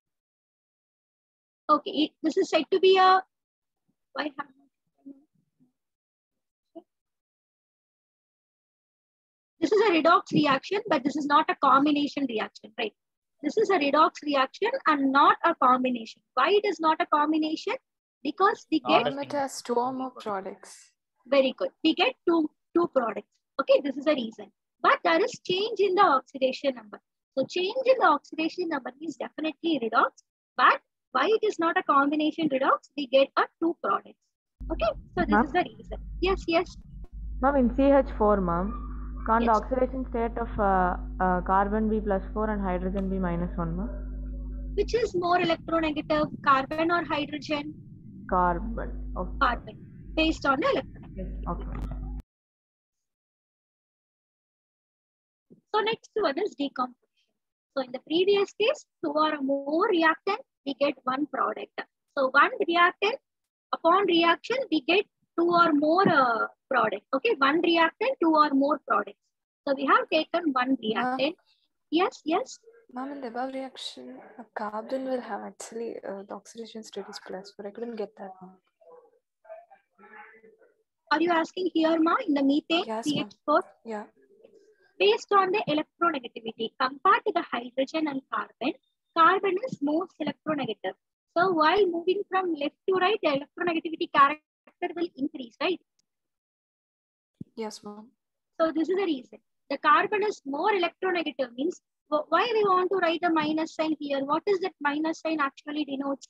Okay, it, this is said to be a, why have this is a redox reaction, but this is not a combination reaction, right? This is a redox reaction and not a combination. Why it is not a combination? Because we get Um, it has two or more products. very good. We get two two products. Okay, this is a reason. But there is change in the oxidation number. So change in the oxidation number is definitely redox. But why it is not a combination redox? We get a two products. Okay, so this Ma'am? is the reason. Yes, yes. Ma'am, in C H four, ma'am, can the Yes. oxidation state of uh, uh, carbon be plus four and hydrogen be minus one, ma'am? Which is more electronegative, carbon or hydrogen? Carbon. Okay. Carbon, based on the electronegativity. Yes. Okay. So next one is decomposition. So in the previous case, two or more reactant, we get one product. So one reactant, upon reaction, we get two or more uh, product. Okay, one reactant, two or more products. So we have taken one reactant. Yes, yes. Ma'am, in the above reaction, a carbon will have actually uh, the oxidation state is plus four. I couldn't get that one. Are you asking here, ma, in the methane, Yes, C ma'am. H four? Yeah. Based on the electronegativity, compared to the hydrogen and carbon, carbon is most electronegative. So while moving from left to right, the electronegativity character will increase, right? Yes, ma'am. So this is the reason. The carbon is more electronegative, means why we want to write a minus sign here? What is that minus sign actually denotes?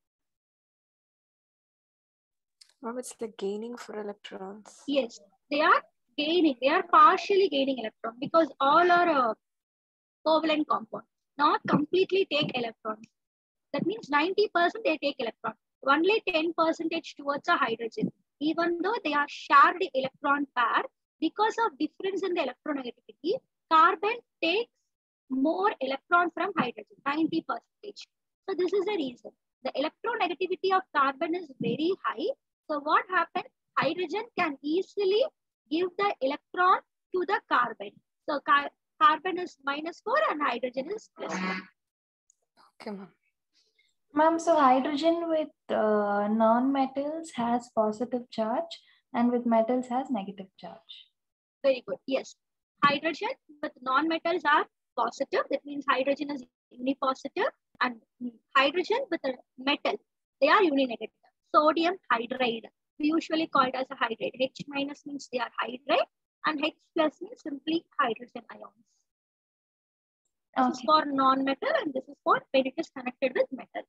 Ma'am, it's like gaining for electrons. Yes, they are gaining. They are partially gaining electron because all are uh, covalent compounds, not completely take electrons. That means ninety percent they take electron. Only ten percent towards a hydrogen. Even though they are shared electron pair, because of difference in the electronegativity, carbon takes more electron from hydrogen, ninety percent. So this is the reason. The electronegativity of carbon is very high. So what happens? Hydrogen can easily give the electron to the carbon. So car carbon is minus four and hydrogen is plus one. Okay, ma'am. Ma'am, so hydrogen with uh, non-metals has positive charge and with metals has negative charge. Very good. Yes. Hydrogen with non-metals are positive. That means hydrogen is unipositive. And hydrogen with a metal, they are uninegative. Sodium hydride, we usually call it as a hydride. H minus means they are hydride and H plus means simply hydrogen ions. This Okay. is for non-metal and this is for when it is connected with metal.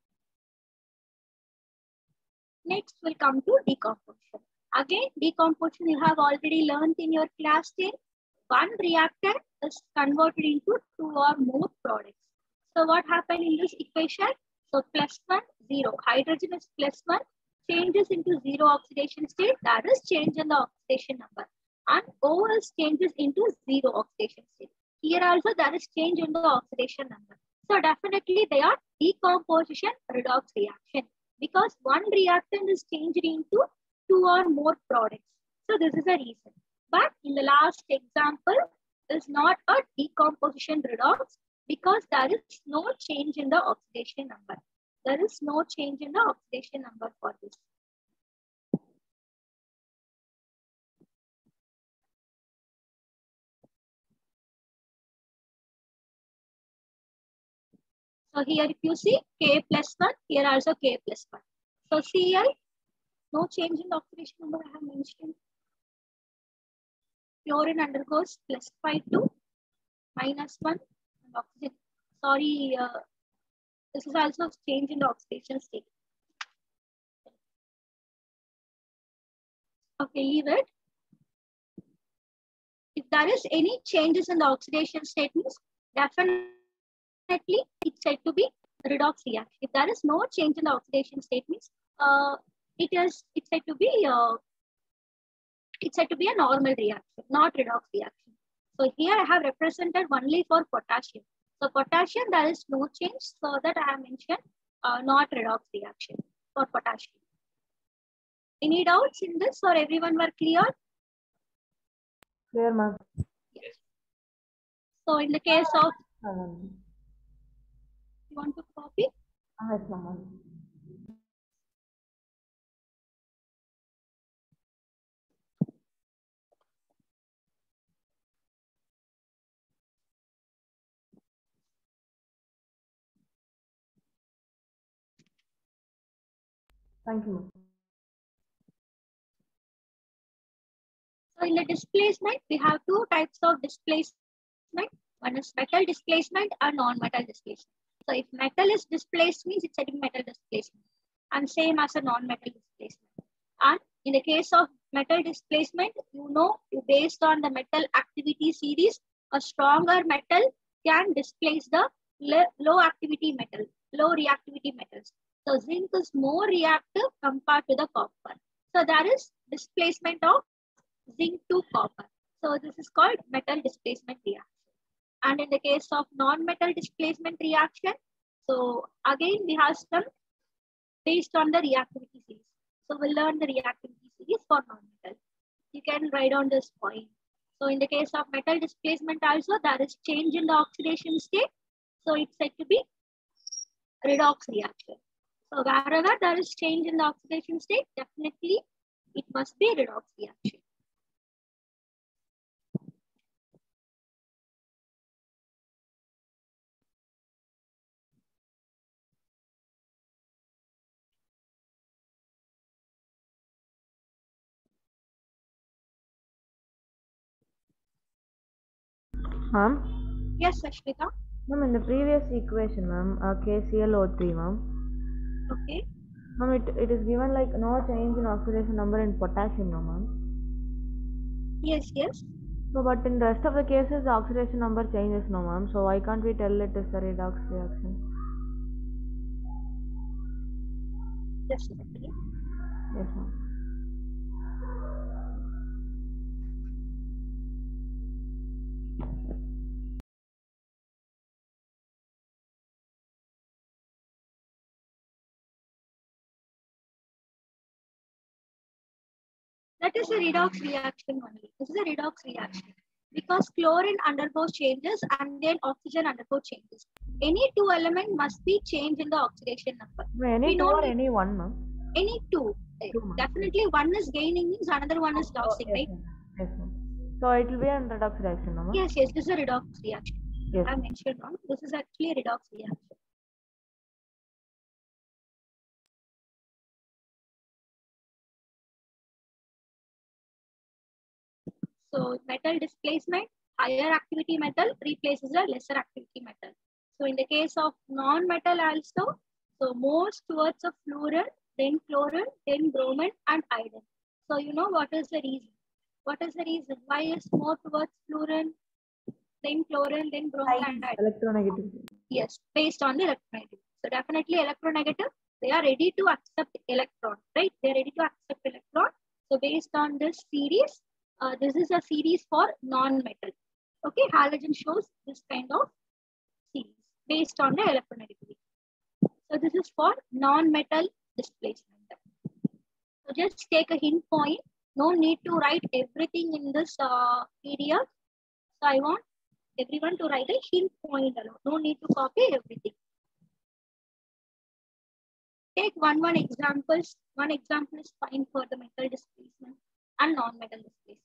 Next we'll come to decomposition. Again, decomposition you have already learned in your class ten. One reactant is converted into two or more products. So what happened in this equation? So plus one, zero. Hydrogen is plus one, changes into zero oxidation state. That is change in the oxidation number. And O is changes into zero oxidation state. Here also there is change in the oxidation number. So definitely they are decomposition redox reaction because one reactant is changed into two or more products. So this is the reason. But in the last example is not a decomposition redox because there is no change in the oxidation number. There is no change in the oxidation number for this. So here if you see K plus one, here also K plus one. So Cl, no change in the oxidation number I have mentioned. Chlorine undergoes plus five to minus one. And oxygen, sorry, uh, this is also change in the oxidation state. Okay, leave it. If there is any changes in the oxidation state, means definitely it's said to be redox reaction. If there is no change in the oxidation state, means uh, it is it's said to be uh, it's said to be a normal reaction, not redox reaction. So here I have represented only for potassium. So potassium there is no change, so that I have mentioned uh, not redox reaction for potassium. Any doubts in this, or everyone were clear? Clear, ma'am. Yes. So in the case of, Um, you want to copy? yes, ma'am. Thank you, ma'am. So in the displacement, we have two types of displacement. One is metal displacement and non-metal displacement. So if metal is displaced, means it's a metal displacement, and same as a non-metal displacement. And in the case of metal displacement, you know, based on the metal activity series, a stronger metal can displace the low activity metal, low reactivity metals. So zinc is more reactive compared to the copper. So there is displacement of zinc to copper. So this is called metal displacement reaction. And in the case of non-metal displacement reaction, so again we have some based on the reactivity series. So we'll learn the reactivity series for non-metal. You can write down this point. So in the case of metal displacement also, there is change in the oxidation state. So it's said to be redox reaction. So wherever there is change in the oxidation state, definitely it must be redox reaction. Ma'am? Yes, Ashmita. Ma'am, in the previous equation, ma'am, uh, K C l O three, ma'am. Okay. Ma'am, it, it is given like no change in oxidation number in potassium, no, ma'am. Yes, yes. So, but in the rest of the cases, the oxidation number changes, no, ma'am. So, why can't we tell it is a redox reaction? Just a second. Yes, ma'am. That is a redox reaction only. This is a redox reaction because chlorine undergoes changes and then oxygen undergoes changes. Any two element must be changed in the oxidation number. Any we two or need, any one, ma'am? Any two. two Definitely one is gaining means another one is losing, oh, yes, right? ma'am. Yes, ma'am. So it will be a redox reaction, no, ma'am? Yes, yes. This is a redox reaction. Yes. I mentioned wrong. This is actually a redox reaction. So metal displacement, higher activity metal replaces a lesser activity metal. So in the case of non-metal also, so most towards a fluorine, then chlorine, then bromine and iodine. So you know what is the reason? What is the reason? Why is more towards fluorine, then chlorine, then bromine and iodine? Electronegativity. Yes, based on the electronegativity. So definitely electronegative, they are ready to accept electron, right? They are ready to accept electron. So based on this series, uh, this is a series for non-metal. Okay, halogen shows this kind of series based on the electronegativity. So this is for non-metal displacement. So just take a hint point. No need to write everything in this uh, P D F. So I want everyone to write a hint point alone. No need to copy everything. Take one one examples. One example is fine for the metal displacement and non-metal displacement.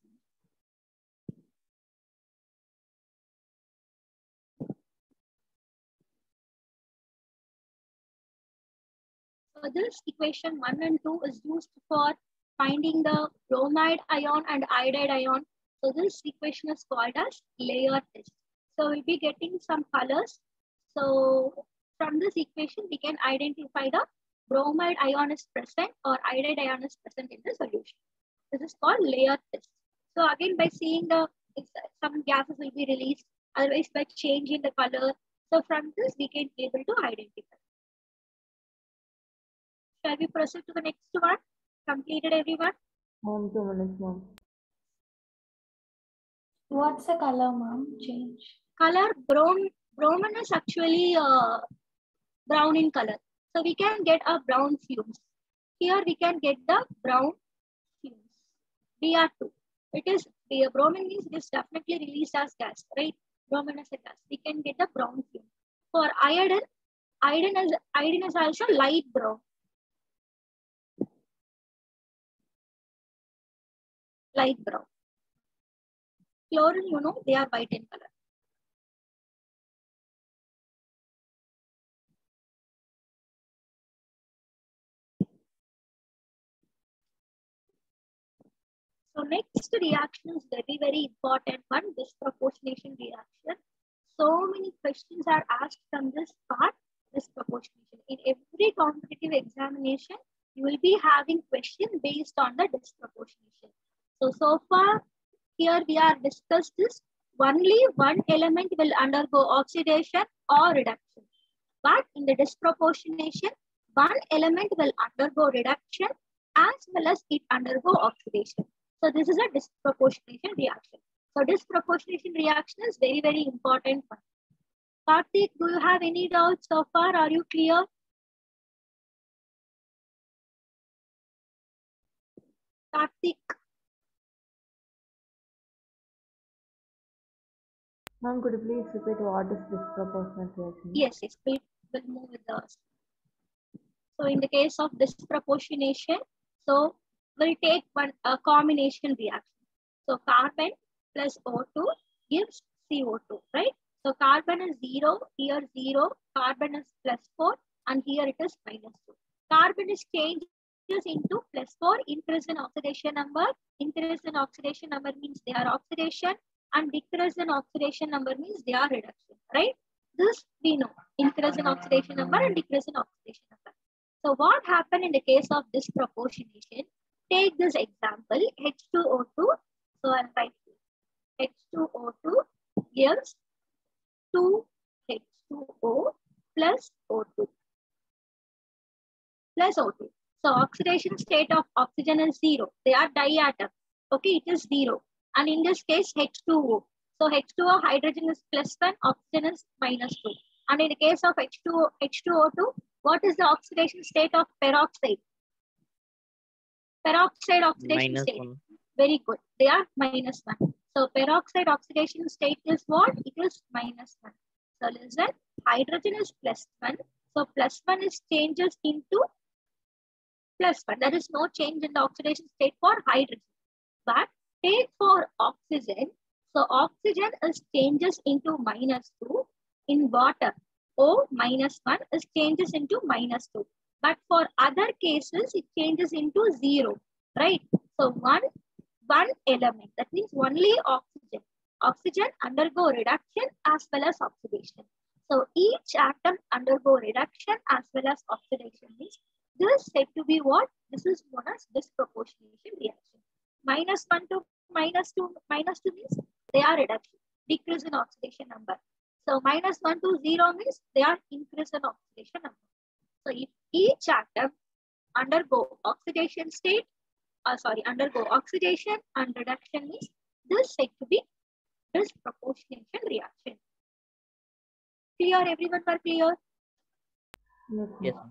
So this equation one and two is used for finding the bromide ion and iodide ion. So this equation is called as layer test. So we'll be getting some colors. So from this equation, we can identify the bromide ion is present or iodide ion is present in the solution. This is called layer test. So again, by seeing the some gases will be released, otherwise by changing the color. So from this, we can be able to identify. Shall we proceed to the next one? Completed, everyone? Mom, two minutes, mom. What's the color, mom? Change. Color, brown. Bromine is actually uh, brown in color. So we can get a brown fumes. Here we can get the brown fumes. B R two. It is, the bromine means it is definitely released as gas, right? Bromine as a gas. We can get the brown fume. For iodine, iodine is, iodine is also light brown. Light brown. Chlorine, you know, they are white in color. So next reaction is very, very important one, disproportionation reaction. So many questions are asked from this part, disproportionation. In every competitive examination, you will be having question based on the disproportionation. So, so far, here we are discussed this, only one element will undergo oxidation or reduction. But in the disproportionation, one element will undergo reduction as well as it undergo oxidation. So this is a disproportionation reaction. So disproportionation reaction is very, very important one. Karthik, do you have any doubts so far? Are you clear? Karthik. Ma'am, could you please repeat what is disproportionate reaction? Yes, yes, we will move with us. So in the case of disproportionation, so we'll take one a combination reaction. So carbon plus O two gives C O two, right? So carbon is zero, here zero, carbon is plus four, and here it is minus two. Carbon is changed into plus four, increase in oxidation number. Increase in oxidation number means they are oxidation, and decrease in oxidation number means they are reduction, right? This we know, increase in oxidation number and decrease in oxidation number. So what happened in the case of disproportionation? Take this example, H two O two. So I'll write H two O two gives two H two O plus O two. Plus O two. So oxidation state of oxygen is zero. They are diatom. Okay, it is zero. And in this case, H two O. So H two O, hydrogen is plus one, oxygen is minus two. And in the case of H two O, H two O two, what is the oxidation state of peroxide? Peroxide oxidation Minus state. one. Very good. They are minus one. So peroxide oxidation state is what? It is minus one. So listen, hydrogen is plus one. So plus one is changes into plus one. There is no change in the oxidation state for hydrogen. But take for oxygen. So oxygen is changes into minus two. In water, O minus one is changes into minus two. But for other cases, it changes into zero, right? So one, one element, that means only oxygen. Oxygen undergo reduction as well as oxidation. So each atom undergo reduction as well as oxidation means this is said to be what? This is known as disproportionation reaction. Minus one to minus two, minus two means they are reduction, decrease in oxidation number. So minus one to zero means they are increase in oxidation number. So if each atom undergo oxidation state, uh, sorry, undergo oxidation and reduction means this is said to be disproportionation reaction. Clear? Everyone were clear? Yes, Yes. ma'am.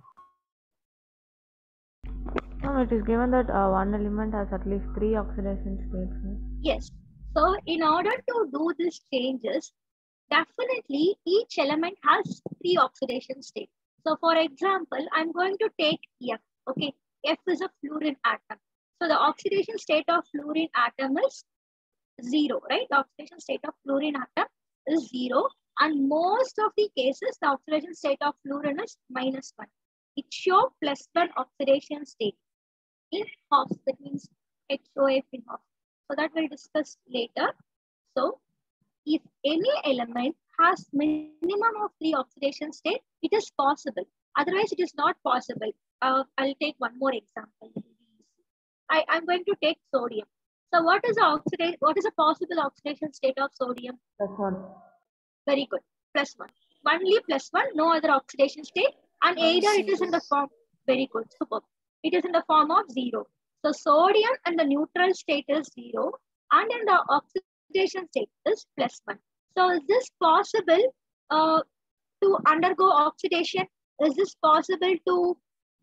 Ma'am, it is given that uh, one element has at least three oxidation states. Right? Yes. So in order to do these changes, definitely each element has three oxidation states. So for example, I'm going to take F. Okay, F is a fluorine atom. So the oxidation state of fluorine atom is zero, right? The oxidation state of fluorine atom is zero. And most of the cases, the oxidation state of fluorine is minus one. It shows plus one oxidation state in Hofs. That means H O F in Hofs. So that we'll discuss later. So if any element has minimum of three oxidation state, it is possible. Otherwise, it is not possible. Uh, I'll take one more example. I, I'm going to take sodium. So what is the oxidation? What is a possible oxidation state of sodium? That's one. Very good. Plus one. Only plus one, no other oxidation state. And either it is in the form, very good, super. It is in the form of zero. So sodium and the neutral state is zero. And in the oxidation state is plus one. So is this possible uh, to undergo oxidation? Is this possible to,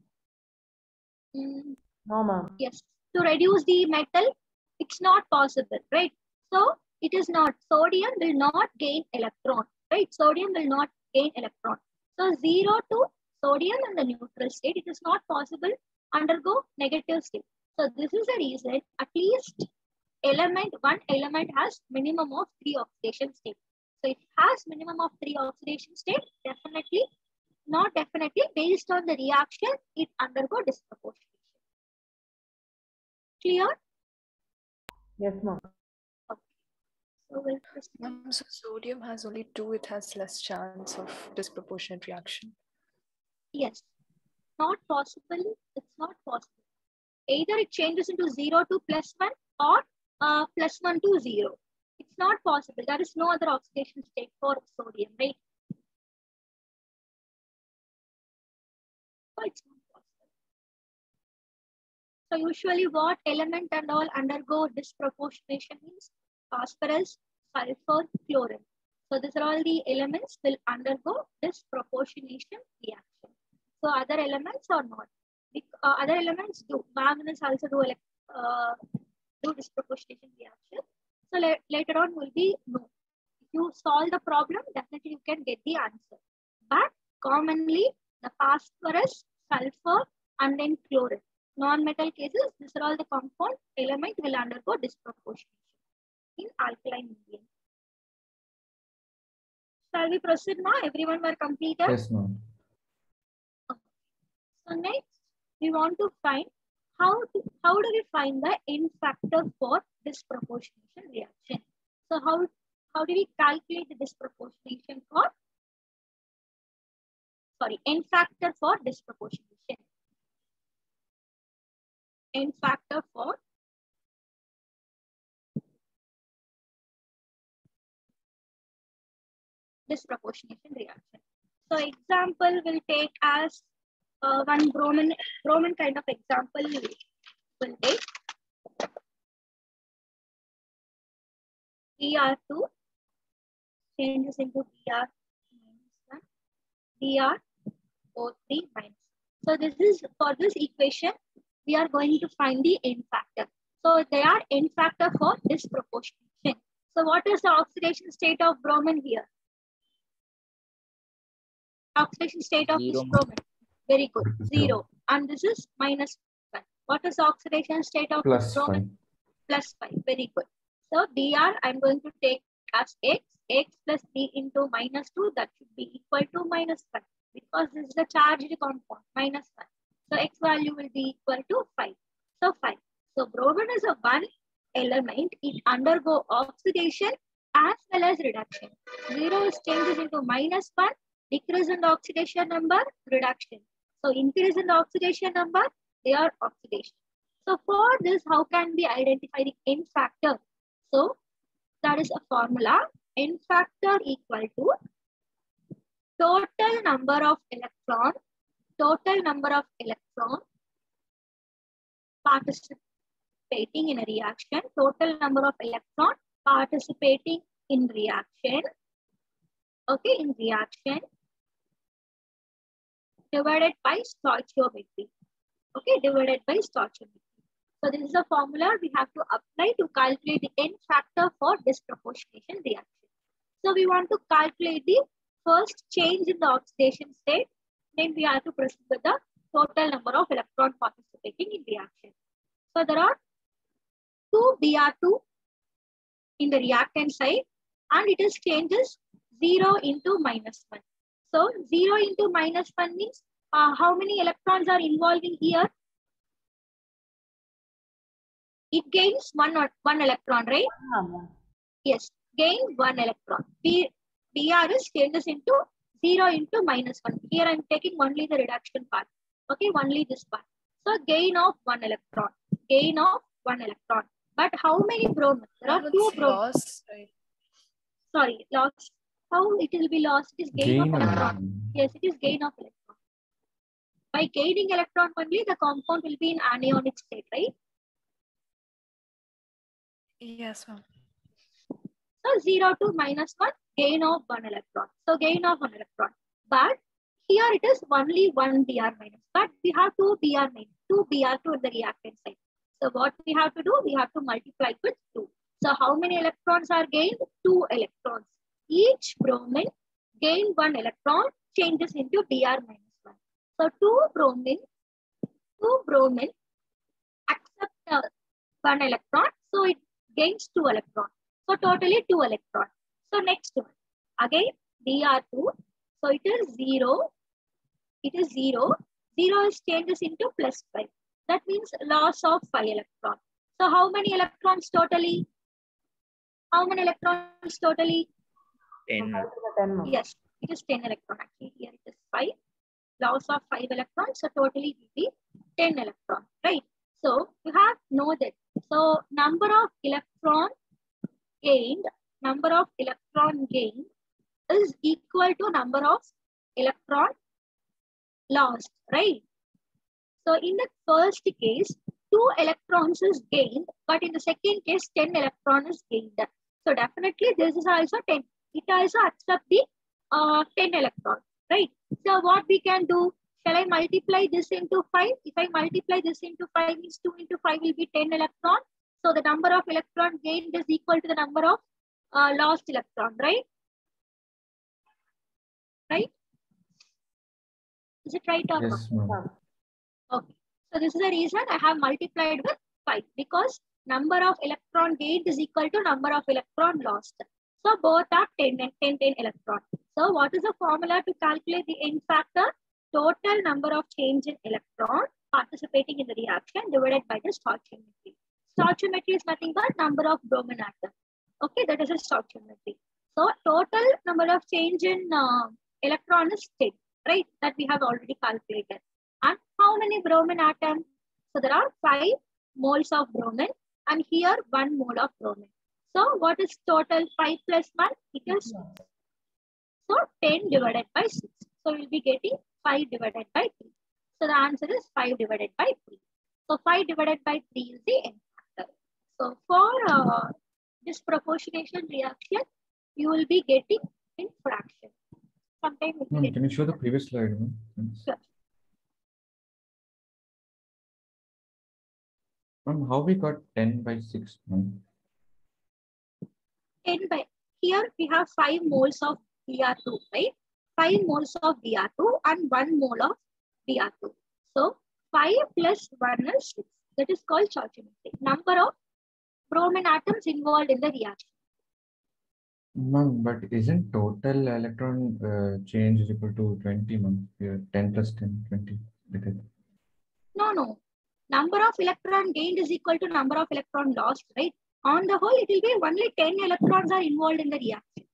mm, No, ma'am. yes, to reduce the metal? It's not possible, right? So it is not. Sodium will not gain electron, right? Sodium will not gain electron. So zero to sodium in the neutral state, it is not possible undergo negative state. So this is the reason at least element, one element has minimum of three oxidation states. So it has minimum of three oxidation states, definitely, not definitely, based on the reaction, it undergo disproportionation. Clear? Yes, ma'am. Okay. So we'll proceed. Ma'am, so sodium has only two, it has less chance of disproportionate reaction. Yes. Not possible. It's not possible. Either it changes into zero to plus one or uh, plus one to zero. It's not possible. There is no other oxidation state for sodium, right? So it's not possible. So usually what element and all undergo disproportionation means phosphorus, sulfur, chlorine. So these are all the elements will undergo disproportionation reaction. So other elements or not. Uh, other elements do. Manganese also do, uh, do disproportionation reaction. So la later on will be no. If you solve the problem, definitely you can get the answer. But commonly the phosphorus, sulfur, and then chlorine. Non-metal cases, these are all the compound element will undergo disproportionation in alkaline medium. Shall we proceed now? Everyone were completed? Yes, ma'am. Okay. So next, we want to find how to, how do we find the N factor for disproportionation reaction. So how, how do we calculate the disproportionation for, sorry, N factor for disproportionation. N factor for disproportionation reaction. So example will take as uh, one bromine, bromine kind of example will take B R two changes into B R minus one, B R O three minus. So this is for this equation, we are going to find the N factor. So they are N factor for disproportionation. So what is the oxidation state of bromine here? Oxidation state of Zero. this bromine. Very good. Zero. Zero. And this is minus one. What is the oxidation state of Plus bromine? five. Plus five. Very good. So B R I'm going to take as X. X plus three into minus two, that should be equal to minus one. Because this is the charged compound, minus one. So X value will be equal to five. So five. So bromine is a one element. It undergo oxidation as well as reduction. Zero is changes into minus one. Decrease in the oxidation number, reduction. So increase in the oxidation number, they are oxidation. So for this, how can we identify the N factor? So that is a formula. N factor equal to total number of electron, total number of electron participating in a reaction, total number of electron participating in reaction, okay, in reaction, divided by stoichiometry, okay, divided by stoichiometry. So this is a formula we have to apply to calculate the N factor for disproportionation reaction. So we want to calculate the first change in the oxidation state, then we have to proceed with the total number of electrons participating in reaction. So there are two B R two in the reactant side and it is changes zero into minus one. So zero into minus one means uh, how many electrons are involved in here? It gains one or one electron, right? Ma'am. Yes, gain one electron. B, BR is changes into zero into minus one. Here I'm taking only the reduction part. Okay, only this part. So gain of one electron. Gain of one electron. But how many bromine? There are two bromine. Loss, right? Sorry, loss. How it will be lost? It is gain, Gain of of electron. electron. Yes, it is gain of electron. By gaining electron only, the compound will be in anionic state, right? Yes, ma'am. So zero to minus one, gain of one electron. So gain of one electron. But here it is only one Br minus, but we have two Br minus, two Br two in the reactant side. So what we have to do? We have to multiply with two. So how many electrons are gained? Two electrons. Each bromine gain one electron, changes into Br minus one. So two bromine, two bromine accept uh, one electron, so it gains two electrons. So totally two electrons. So next one, again Br two. So it is zero. It is zero. Zero is changes into plus five. That means loss of five electrons. So how many electrons totally? How many electrons totally? ten. ten, ma'am. Yes, it is ten electrons. Actually, here it is five. Loss of five electrons. So totally will be ten electrons, right? So you have know that. So number of electron gained, number of electron gained is equal to number of electron lost, right? So in the first case, two electrons is gained, but in the second case, ten electron is gained. So definitely this is also ten. It also accepts the uh, ten electrons, right? So what we can do? Shall I multiply this into five? If I multiply this into five, means two into five will be ten electron. So the number of electron gained is equal to the number of uh, lost electron, right? Right? Is it right or Yes, ma'am. okay. So this is the reason I have multiplied with five, because number of electron gained is equal to number of electron lost. So both are ten and ten, ten electron. So what is the formula to calculate the N factor? Total number of change in electron participating in the reaction divided by the stoichiometry. Stoichiometry is nothing but number of bromine atoms. Okay, that is a stoichiometry. So total number of change in uh, electron is ten, right? That we have already calculated. And how many bromine atoms? So there are five moles of bromine, and here one mole of bromine. So what is total? five plus one equals six. So ten divided by six. So we'll be getting five divided by three. So the answer is five divided by three. So five divided by three is the N factor. So for uh, disproportionation reaction, you will be getting in fraction. Sometimes we'll be Ma'am, getting. can you show the previous slide, ma'am? Thanks. Sure. Ma'am, how we got ten by six, ma'am? ten by here we have five moles of B R two, right? five moles of B R two and one mole of B R two. So five plus one is six. That is called stoichiometry. Number of bromine atoms involved in the reaction. Ma'am, but isn't total electron uh, change is equal to twenty, ma'am? Here, ten plus ten, twenty. Like that. No, no. Number of electron gained is equal to number of electron lost, right? On the whole, it will be only ten electrons are involved in the reaction.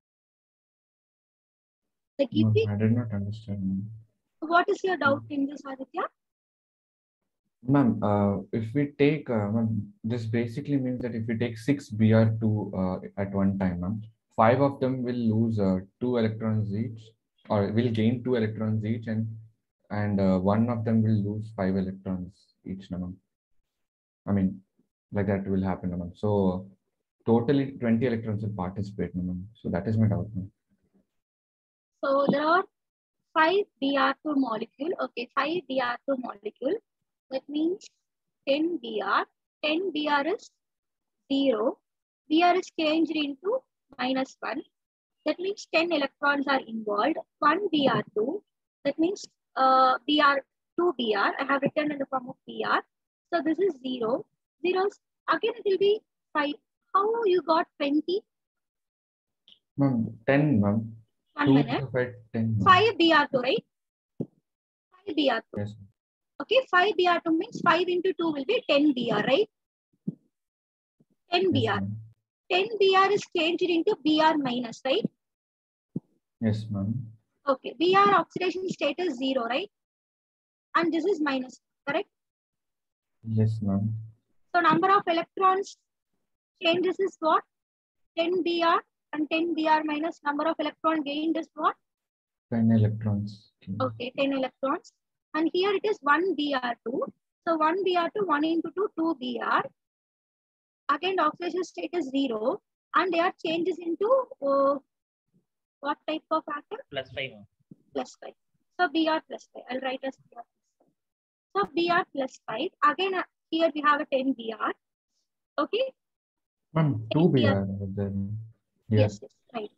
Like if Ma'am, we, I did not understand, ma'am. what is your doubt in this, Aditya? Ma'am, uh, if we take, uh, ma'am, this basically means that if we take six B R two uh, at one time, ma'am, five of them will lose uh, two electrons each, or will gain two electrons each, and and uh, one of them will lose five electrons each, ma'am. I mean, like that will happen, ma'am. So totally twenty electrons will participate, ma'am. So that is my doubt, ma'am. So there are five B R two molecule. Okay, five B R two molecule. That means ten B R. ten B R is zero. B R is changed into minus one. That means ten electrons are involved. one B R two. That means uh, B R two B R. I have written in the form of B R. So this is zero. Zeros. Again, it will be five. How you got twenty? Ma'am, ten, ma'am. One Two minute. to five, ten. ma'am. five B R two, right? five B R two. Yes. Okay, five B R two means five into two will be ten B R, right? ten B Yes, R. ma'am. ten B R is changed into B R minus, right? Yes, ma'am. Okay, B R oxidation state is zero, right? And this is minus, correct? Yes, ma'am. So number of electrons changes is what? ten B R and ten B R minus number of electron gained is what? ten electrons. Okay, ten electrons. And here it is one B R two. So one B R two, one into two, two B R. Again, the oxidation state is zero. And they are changes into uh, what type of atom? Plus five. ma'am. Plus five. So Br plus five. I'll write as Br plus five. So Br plus five. Again, uh, here we have a ten Br. Okay. Ma'am, two B R. Then Yes, yes, right.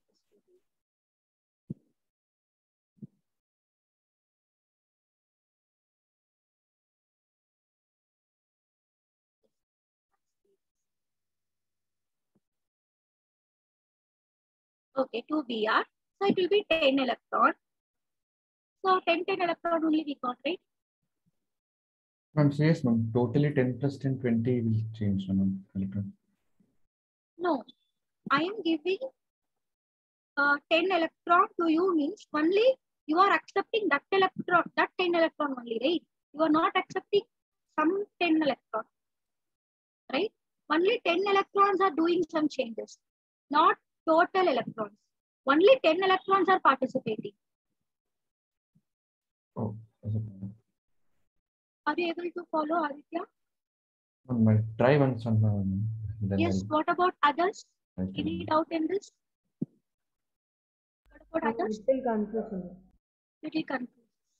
Okay, two B R. So it will be ten electron. So ten, ten electron only we got, right? Ma'am, so yes, ma'am. Totally ten plus ten, twenty will change, ma'am. Electron. No, I am giving uh, ten electron to you means only you are accepting that electron, that ten electron only, right? You are not accepting some ten electron, right? Only ten electrons are doing some changes, not total electrons. Only ten electrons are participating. Oh, is it, ma'am? Are you able to follow, Aditya? Ma'am, I'll try once on my own. Then Yes. I'll, What about others? I'll tell Any you. doubt in this? What about I'm others? still confused. Little confused.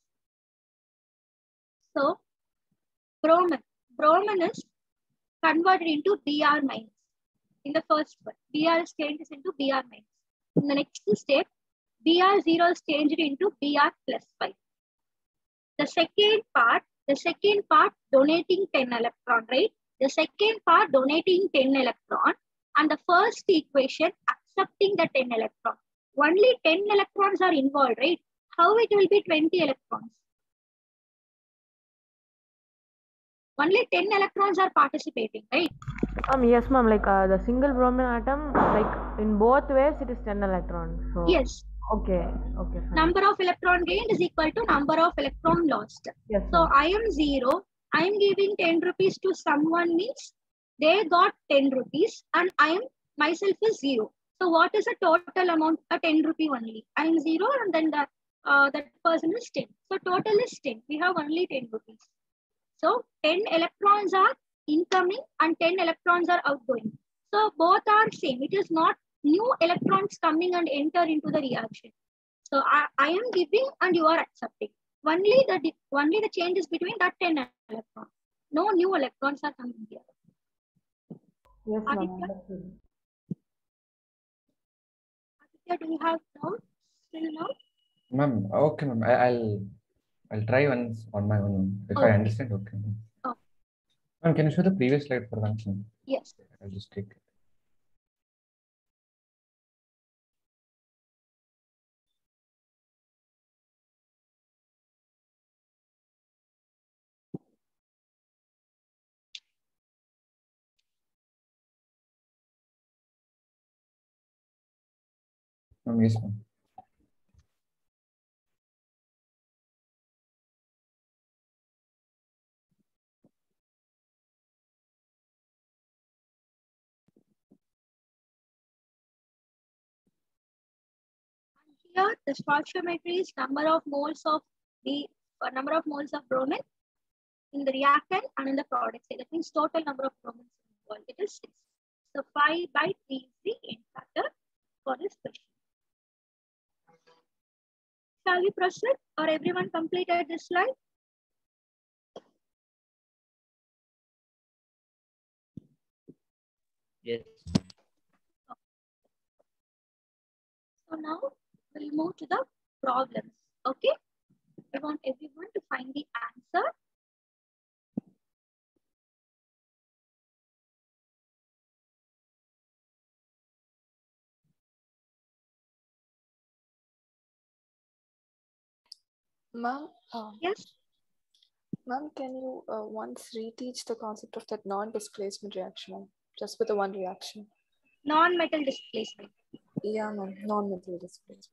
So, bromine. Bromine is converted into Br minus. In the first one, Br is changed into Br minus. In the next step, Br zero is changed into Br plus five. The second part, the second part donating ten electron, right? The second part donating ten electron, and the first equation accepting the ten electron. Only ten electrons are involved, right? How it will be twenty electrons? Only ten electrons are participating, right? Um, yes, ma'am. Like uh, the single bromine atom, like in both ways, it is ten electrons. So Yes. okay, okay, fine. Number of electron gained is equal to number of electron lost. Yes, So ma'am. I am zero. I am giving ten rupees to someone means they got ten rupees and I am myself is zero. So what is the total amount? A ten rupee only. I am zero and then the uh, that person is ten. So total is ten. We have only ten rupees. So ten electrons are incoming and ten electrons are outgoing. So both are same. It is not new electrons coming and enter into the reaction. So I, I am giving and you are accepting. Only the only the change is between that ten electrons. No new electrons are coming here. Yes, ma'am. Aditya? Understood. Aditya, do you have doubts still now? Ma'am, okay, ma'am. I, I'll I'll try once on my own. If Okay. I understand, okay. Okay. Ma'am, can you show the previous slide for once? Ma'am? Yes. I'll just take it. Ma'am, yes, ma'am. Here the stoichiometry is number of moles of the uh, number of moles of bromine in the reactant and in the product. So that means total number of bromines involved. It is six. So five by three is the end factor for this question. Shall we proceed or everyone completed this slide? Yes. So now we'll move to the problems. Okay. I want everyone to find the answer. Ma'am, uh, Yes. ma'am, can you uh, once reteach the concept of that non-displacement reaction, just with the one reaction? Non-metal displacement. Yeah, ma'am, non-metal displacement.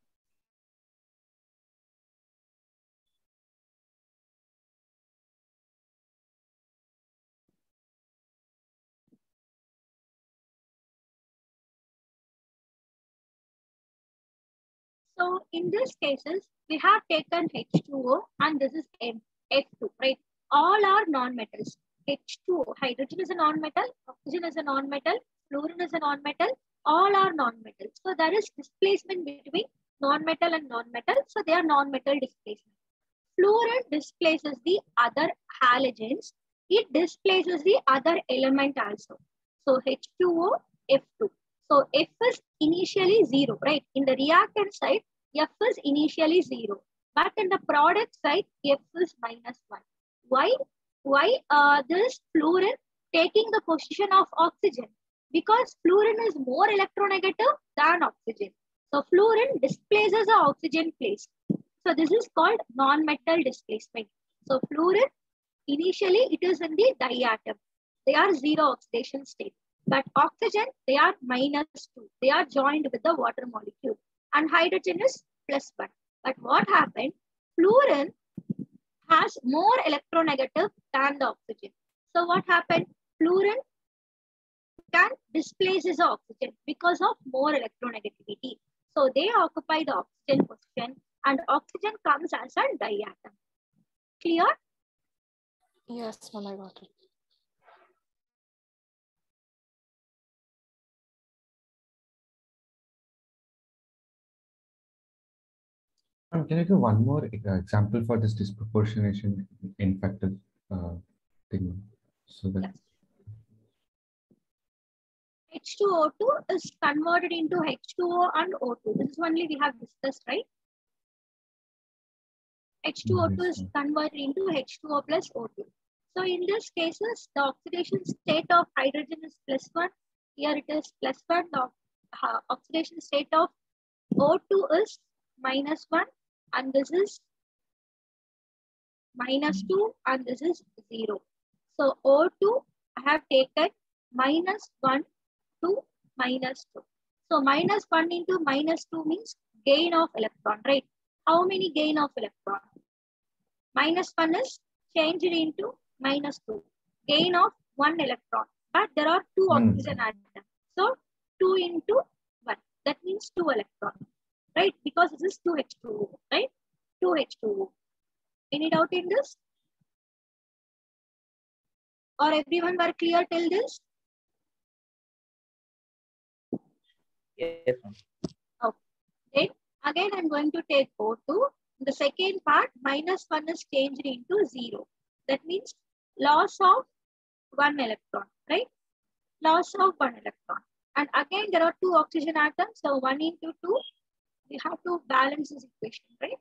So in these cases, we have taken H two O and this is M, F two, right? All are non-metals. H two O, hydrogen is a non-metal, oxygen is a non-metal, fluorine is a non-metal, all are non-metals. So there is displacement between non-metal and non-metal. So they are non-metal displacement. Fluorine displaces the other halogens. It displaces the other element also. So H two O, F two. So F is initially zero, right? In the reactant side, F is initially zero. But in the product side, F is minus one. Why? Why uh, this fluorine taking the position of oxygen? Because fluorine is more electronegative than oxygen. So fluorine displaces the oxygen place. So this is called non-metal displacement. So fluorine, initially it is in the diatom. They are zero oxidation state. But oxygen, they are minus two. They are joined with the water molecule. And hydrogen is plus one. But what happened? Fluorine has more electronegative than the oxygen. So what happened? Fluorine can displaces the oxygen because of more electronegativity. So they occupy the oxygen position and oxygen comes as a diatom. Clear? Yes, ma'am, I got it. Um, can you give one more uh, example for this disproportionation in factor uh, thing? So that Yes. H two O two is converted into H two O and O two. This is only we have discussed, right? H two O two yes, is converted into H two O plus O two. So in this cases, the oxidation state of hydrogen is plus one. Here it is plus one. The uh, oxidation state of O two is minus one. And this is minus two. And this is zero. So O two, I have taken minus one to minus two. So minus one into minus two means gain of electron, right? How many gain of electron? Minus one is changed into minus two. Gain of one electron. But there are two one. oxygen atoms. So two into one. That means two electrons. Right? Because this is two H two O. Right? two H two O. Any doubt in this? Or everyone were clear till this? Yes, ma'am. Okay. Then again I'm going to take O two. The second part, minus one is changed into zero. That means loss of one electron, right? Loss of one electron. And again, there are two oxygen atoms. So one into two, we have to balance this equation, right?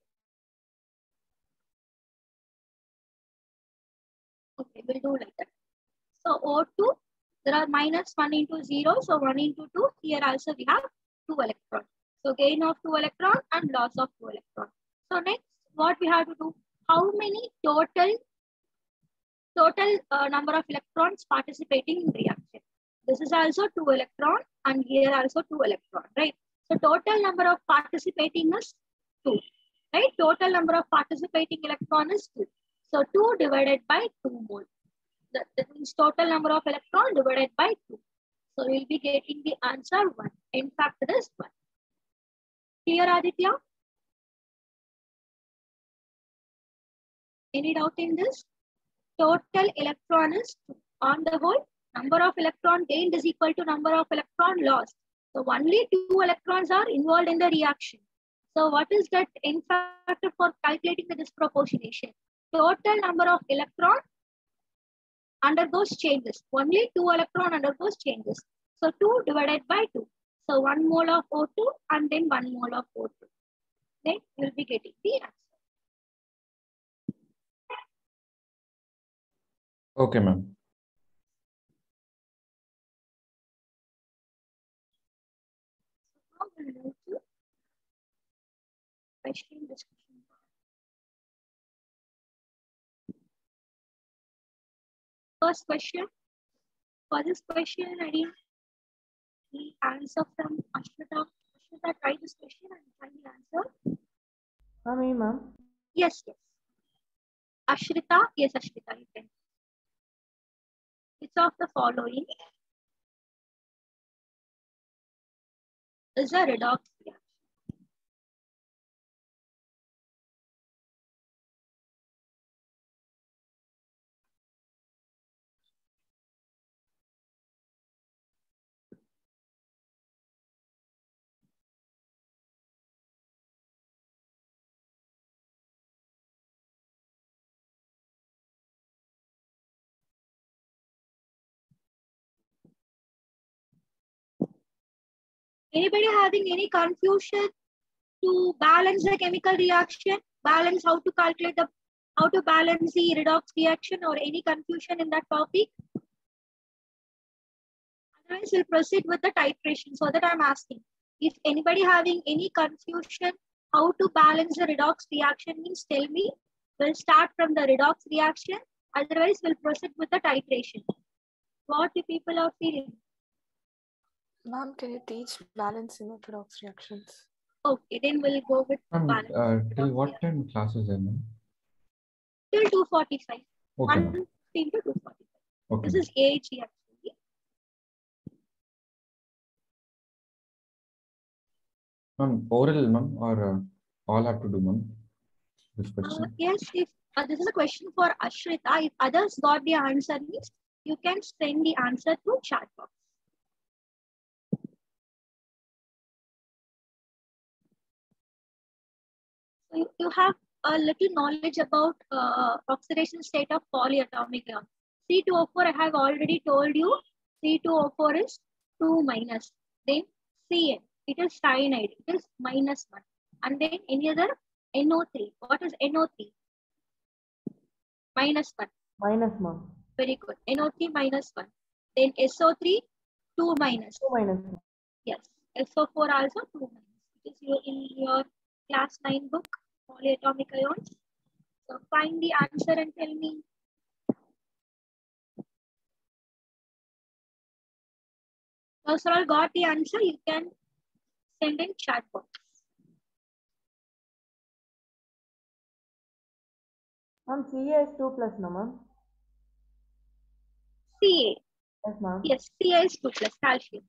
Okay, we'll do like that. So O two, there are minus one into zero. So one into two, here also we have two electrons. So gain of two electrons and loss of two electrons. So next, what we have to do? How many total total uh, number of electrons participating in reaction? This is also two electron and here also two electron, right? So total number of participating is two, right? Total number of participating electron is two. So two divided by two mole. That, that means total number of electron divided by two. So we'll be getting the answer one. In fact, it is one. Clear, Aditya? Any doubt in this? Total electron is two. On the whole, number of electron gained is equal to number of electron lost. So only two electrons are involved in the reaction. So what is that N factor for calculating the disproportionation? Total number of electron undergoes changes. Only two electron undergoes changes. So two divided by two. So one mole of O two and then one mole of O two. Then you will be getting the answer. Okay, ma'am. Now we'll move to question discussion. First question. For this question, I need the answer from Ashrita. Ashrita, try this question and find the answer. Ma'am, me, ma'am. Yes, yes. Ashrita, yes, Ashrita, you can. Which of the following is a redox reaction? Anybody having any confusion to balance the chemical reaction? Balance how to calculate the, how to balance the redox reaction, or any confusion in that topic? Otherwise, we'll proceed with the titration. So that I'm asking, if anybody having any confusion how to balance the redox reaction, means tell me. We'll start from the redox reaction. Otherwise, we'll proceed with the titration. What the people are feeling? Ma'am, can you teach balancing of redox reactions? Okay, then we'll go with Ma'am, balance. uh, till what time classes are, ma'am? Till two forty-five. Okay, one ma'am. fifteen to two forty-five. Okay. This is A H E actually. Ma'am, oral, ma'am, or uh, all have to do, ma'am? This Uh, question. yes, if uh, this is a question for Ashrita. If others got the answer, means you can send the answer to chat box. So you, you have a little knowledge about uh, oxidation state of polyatomic ion. C two O four, I have already told you. C two O four is two minus. Then C N, it is cyanide, it is minus one. And then any other N O three. What is N O three? Minus one. Minus, ma'am. Very good. N O three minus one. Then S O three, two minus. Two minus. Yes. S O four also two minus. It is your, in your class nine book, polyatomic ions. So find the answer and tell me. Those all got the answer, you can send in chat box. Ma'am, C A is two plus, no, ma'am? C A. Yes, ma'am. Yes, C A is two plus calcium.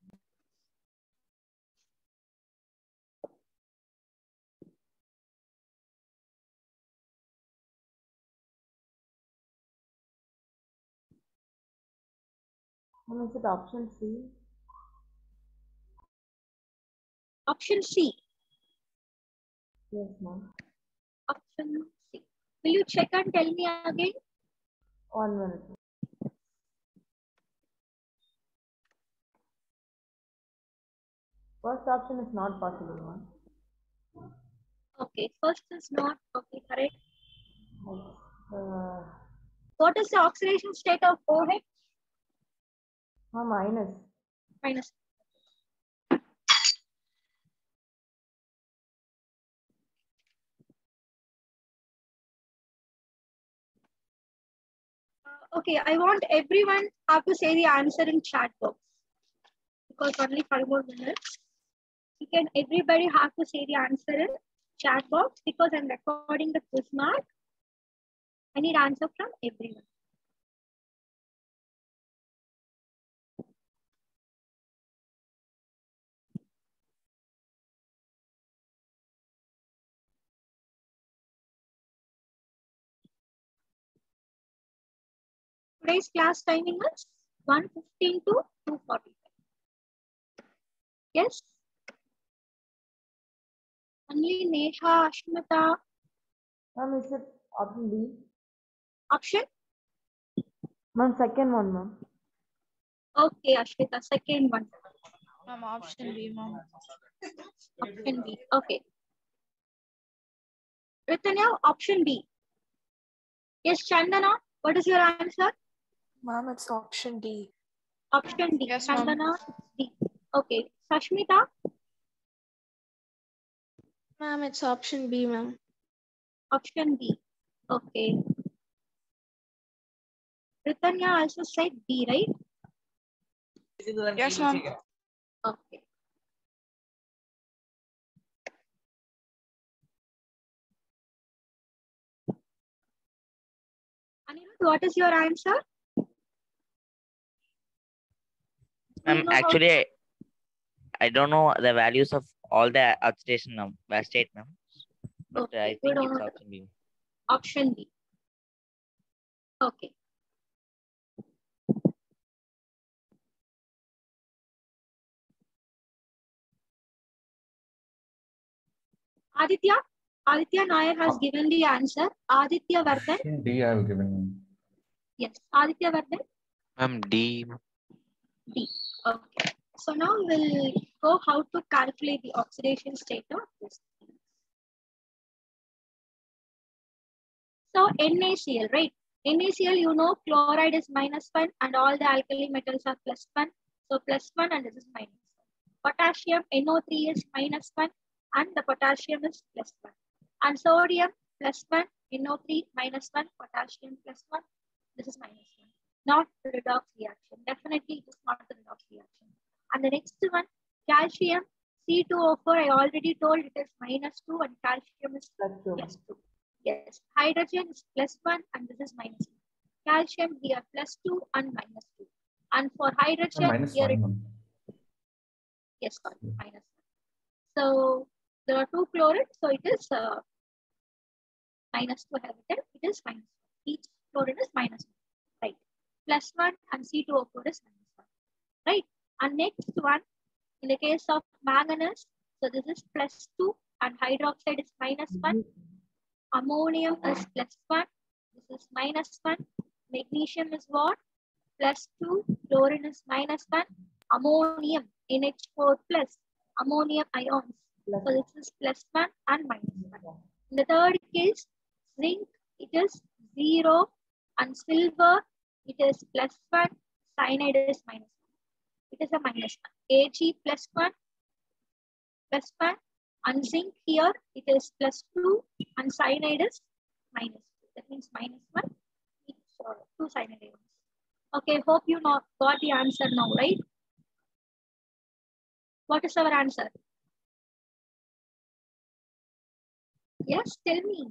Ma'am, is it option C? Option C. Yes, ma'am. Option C. Will you check and tell me again? One minute. First option is not possible, ma'am. Okay, first is not. Okay, correct. Uh, What is the oxidation state of O H? ma'am, minus. Minus. Uh, okay, I want everyone have to say the answer in chat box because only five more minutes. You can everybody have to say the answer in chat box because I'm recording the quiz mark. I need answer from everyone. Today's class timing is one fifteen to two forty-five. Yes? Only Neha, Ashmita. Ma'am, is it option B? Option? Ma'am, second one, ma'am. Okay, Ashmita, second one. Ma'am, option B, ma'am. Option B. Okay. Ritanya, option B. Yes, Chandana, what is your answer? Ma'am, it's option D. Option D. Yes, ma'am. Chandana, D. Okay. Sashmita? Ma'am, it's option B, ma'am. Option B. Okay. Ritanya also said B, right? Yes, ma'am. Okay. Anirudh, what is your answer? Um, actually, I, I don't know the values of all the oxidation um, state, ma'am. But Okay, I you think don't it's know. option B. Option B. Okay. Aditya? Aditya Nair has given the answer. Aditya Vardhan? Option D I have given. Yes. Aditya Vardhan? Ma'am, D. D. Okay. So now we'll go how to calculate the oxidation state of this. So NaCl, right? NaCl, you know, chloride is minus one and all the alkali metals are plus one. So plus one and this is minus one. Potassium, N O three is minus one and the potassium is plus one. And sodium, plus one, N O three, minus one, potassium, plus one. This is minus one. Not the redox reaction. Definitely it is not the redox reaction. And the next one, calcium, C two O four, I already told it is minus two and calcium is Plus two. plus two. Yes, hydrogen is plus one and this is minus one. Calcium here plus two and minus two. And for hydrogen, Minus here one, it, ma'am. yes, sorry, minus one. So there are two chlorine, so it is uh, minus two habitat, it is minus one. Each chlorine is minus one, right? Plus one and C two O four is minus one, right? And next one, in the case of manganese, so this is plus two and hydroxide is minus one. Ammonium is plus one. This is minus one. Magnesium is what? Plus two. Chlorine is minus one. Ammonium, N H four plus. Ammonium ions. So this is plus one and minus one. In the third case, zinc, it is zero. And silver, it is plus one. Cyanide is minus one. It is a minus one. Ag plus one. Plus one. And zinc here, it is plus two and cyanide is minus two. That means minus one, each, uh, two cyanide ions. Okay, hope you know, got the answer now, right? What is our answer? Yes, tell me.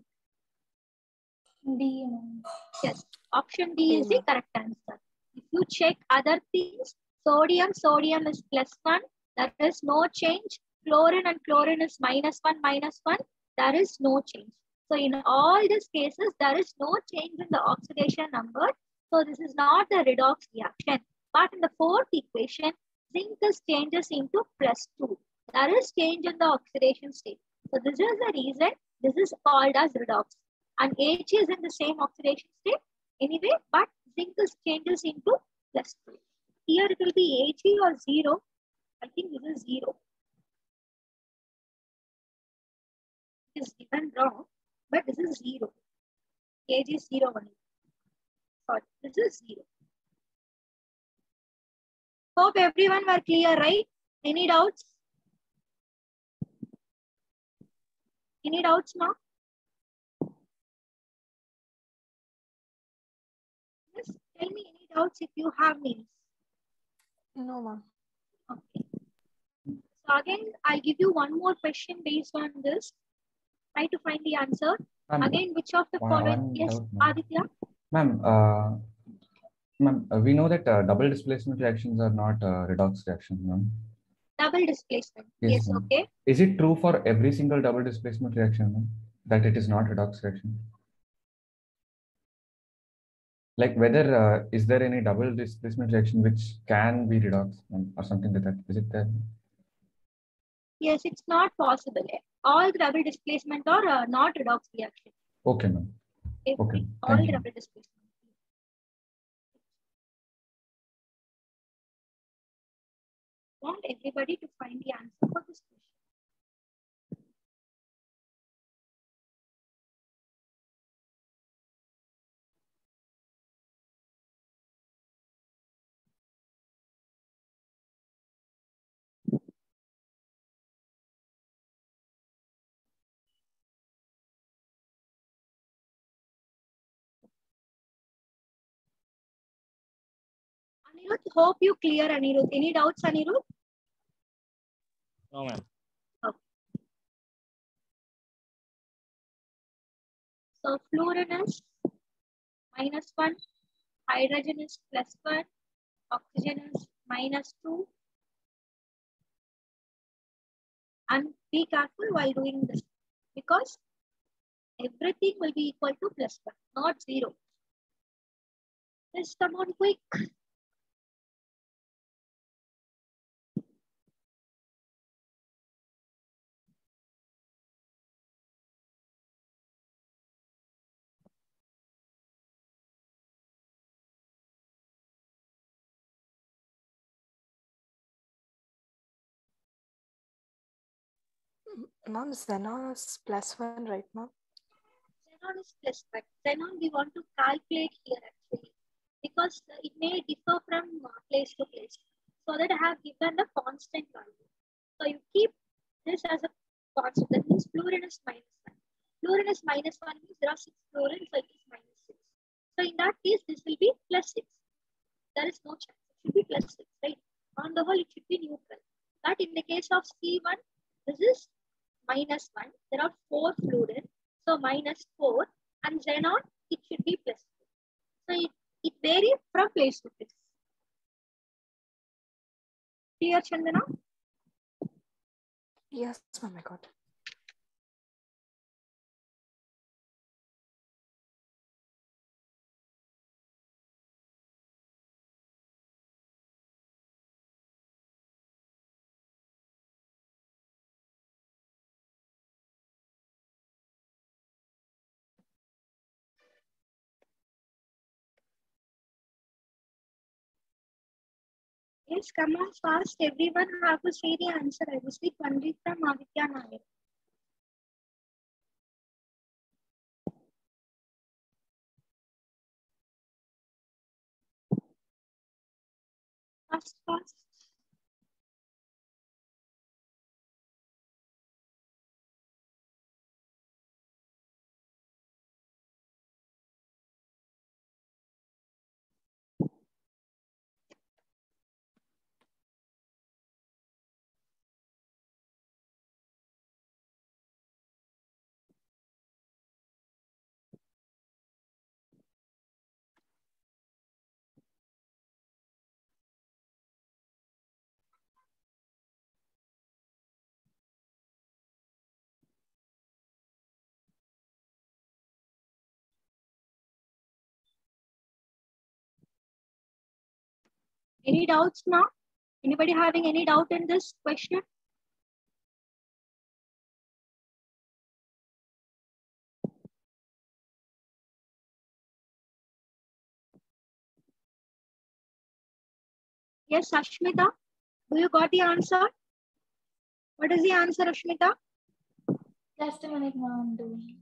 D. Yes, option D is the ma'am. correct answer. If you check other things, sodium, sodium is plus one, there is no change. Chlorine and chlorine is minus one, minus one, there is no change. So in all these cases, there is no change in the oxidation number. So this is not the redox reaction. But in the fourth equation, zinc is changes into plus two. There is change in the oxidation state. So this is the reason this is called as redox. And Ag is in the same oxidation state anyway, but zinc is changes into plus two. Here it will be Ag or zero. I think this is zero. Is given wrong, but this is zero. Ag is zero only. Sorry, this is zero. Hope everyone were clear, right? Any doubts? Any doubts now? Yes, tell me any doubts if you have names. No, ma'am. Okay. So again, I'll give you one more question based on this. Try to find the answer. Ma'am, Again, which of the one- following? one Yes, doubt, ma'am. Aditya. Ma'am, uh, ma'am, uh, we know that uh, double displacement reactions are not uh, redox reactions, ma'am. Double displacement. Yes, Yes, ma'am. okay. Is it true for every single double displacement reaction, ma'am, that it is not redox reaction? Like whether uh, is there any double displacement reaction which can be redox, ma'am, or something like that? Is it there? Yes, it's not possible. All the double displacement are uh, not redox reaction. Okay, ma'am. Every, Okay, all thank the you. double displacement. Want everybody to find the answer for this question. Anirudh, hope you clear Anirudh. Any doubts, Anirudh? No, ma'am. Okay. So fluorine is minus one, hydrogen is plus one, oxygen is minus two. And be careful while doing this because everything will be equal to plus one, not zero. Just come on quick. Ma'am, xenon is plus one, right, ma'am? Xenon is plus one. Xenon we want to calculate here actually because it may differ from place to place. So that I have given the constant value. So you keep this as a constant. That means fluorine is minus one. Fluorine is minus one means there are six fluorine, so it is minus six. So in that case, this will be plus six. There is no chance. It should be plus six, right? On the whole, it should be neutral. But in the case of C one, this is minus one. There are four fluorine, so minus four. And xenon, it should be plus two. So it, it varies from place to place. Clear, Chandana? Yes, ma'am, I got it. Yes, come on fast. Everyone have to say the answer. I will speak only from Aditya Nair. Fast, fast. Any doubts now? Anybody having any doubt in this question? Yes, Ashmita, do you got the answer? What is the answer, Ashmita? Just a minute, ma'am. Doing.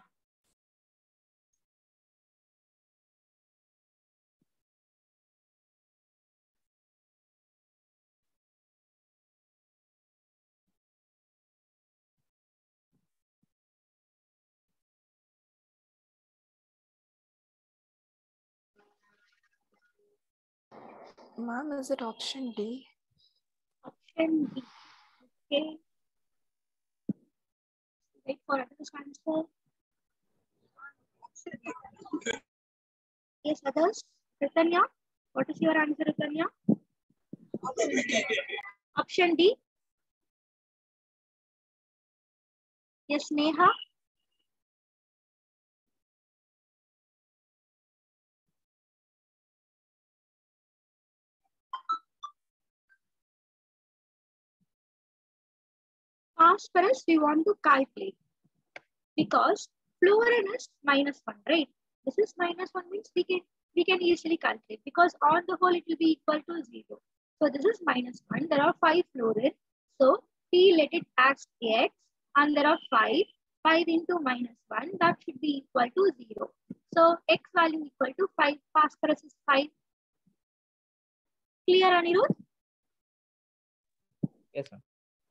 Ma'am, is it option D? Option D. Okay. Wait for others answer. Yes, others. Ritanya, what is your answer, Ritanya? Option D. Yes, Neha. Phosphorus we want to calculate because fluorine is minus one, right? This is minus one means we can we can easily calculate because on the whole it will be equal to zero. So this is minus one. There are five fluorine. So P let it as X and there are five. five into minus one, that should be equal to zero. So X value equal to five. Phosphorus is five. Clear, Anirudh? Yes, ma'am.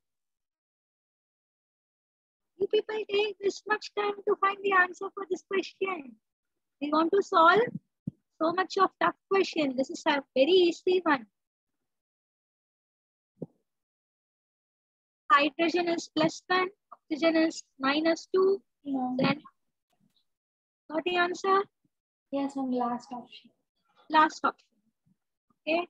You people take this much time to find the answer for this question. We want to solve so much of tough question. This is a very easy one. Hydrogen is plus one, oxygen is minus two. No. Then got the answer? Yes, ma'am. Last option. Last option. Okay.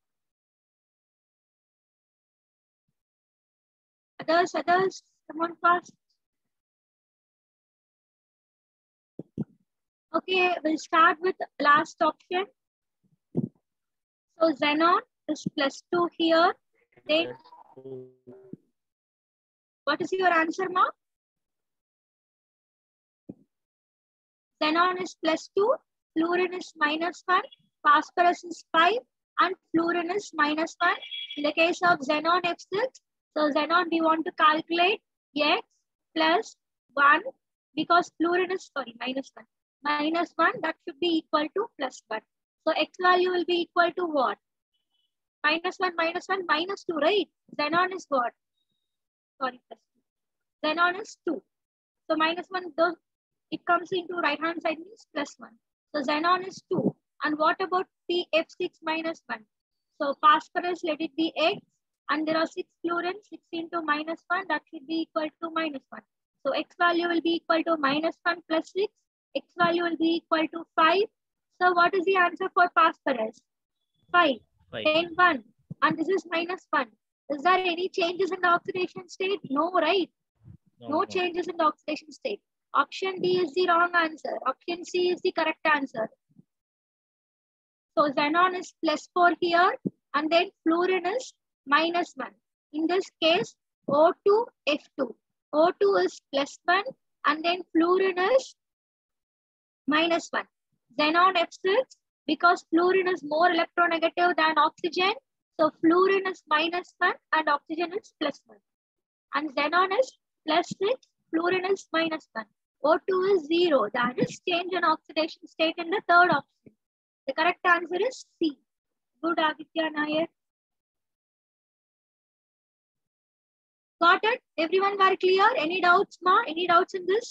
Others, others, come on fast. Okay, we'll start with last option. So xenon is plus two here. Then what is your answer, Ma? Xenon is plus two, fluorine is minus one, phosphorus is five, and fluorine is minus one. In the case of xenon F six, so xenon we want to calculate x plus one, because fluorine is, sorry, minus one. Minus one, that should be equal to plus one. So x value will be equal to what? Minus one, minus one, minus two, right? Xenon is what? Sorry, plus two. Xenon is two. So minus one, those, it comes into right hand side means plus one. So xenon is two. And what about the F six minus one? So phosphorus, let it be x. And there are six fluorine, six into minus one, that should be equal to minus one. So x value will be equal to minus one plus six. X value will be equal to five. So what is the answer for phosphorus? five. Five. Then one. And this is minus one. Is there any changes in the oxidation state? No, right? No, No no. changes in the oxidation state. Option D is the wrong answer. Option C is the correct answer. So xenon is plus four here, and then fluorine is minus one. In this case, O two, F two. O two is plus one, and then fluorine is minus one. Xenon F six, because fluorine is more electronegative than oxygen, so fluorine is minus one and oxygen is plus one. And xenon is plus six, fluorine is minus one. O two is zero. That is change in oxidation state in the third option. The correct answer is C. Good, Aditya Nair. Got it? Everyone were clear? Any doubts, ma? Any doubts in this?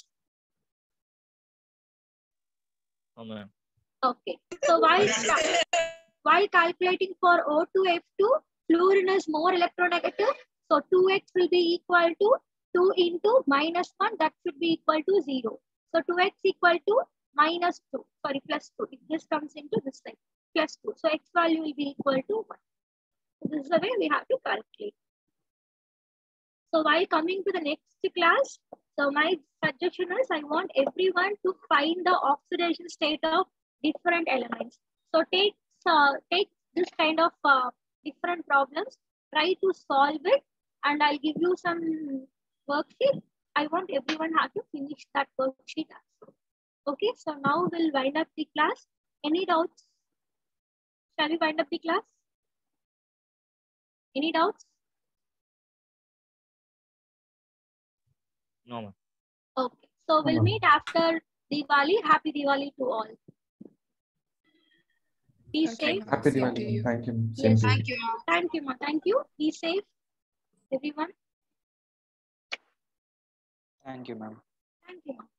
No, ma'am. Okay. So while, while calculating for O two F two, fluorine is more electronegative. So two x will be equal to two into minus one. That should be equal to zero. So two x equal to minus two. Sorry, plus two. If this comes into this side, plus two. So x value will be equal to one. So this is the way we have to calculate. So while coming to the next class, so my suggestion is I want everyone to find the oxidation state of different elements. So take, uh, take this kind of uh, different problems, try to solve it, and I'll give you some worksheet. I want everyone have to finish that worksheet also. Okay, so now we'll wind up the class. Any doubts? Shall we wind up the class? Any doubts? No, ma'am. Okay, so we'll meet after Diwali. Happy Diwali to all. Be Okay, safe. ma'am. Happy Same Diwali. to you. Thank you. Same Yes. to you. Thank you. Thank you, ma. Thank you. Be safe, everyone. Thank you, ma'am. Thank you, ma.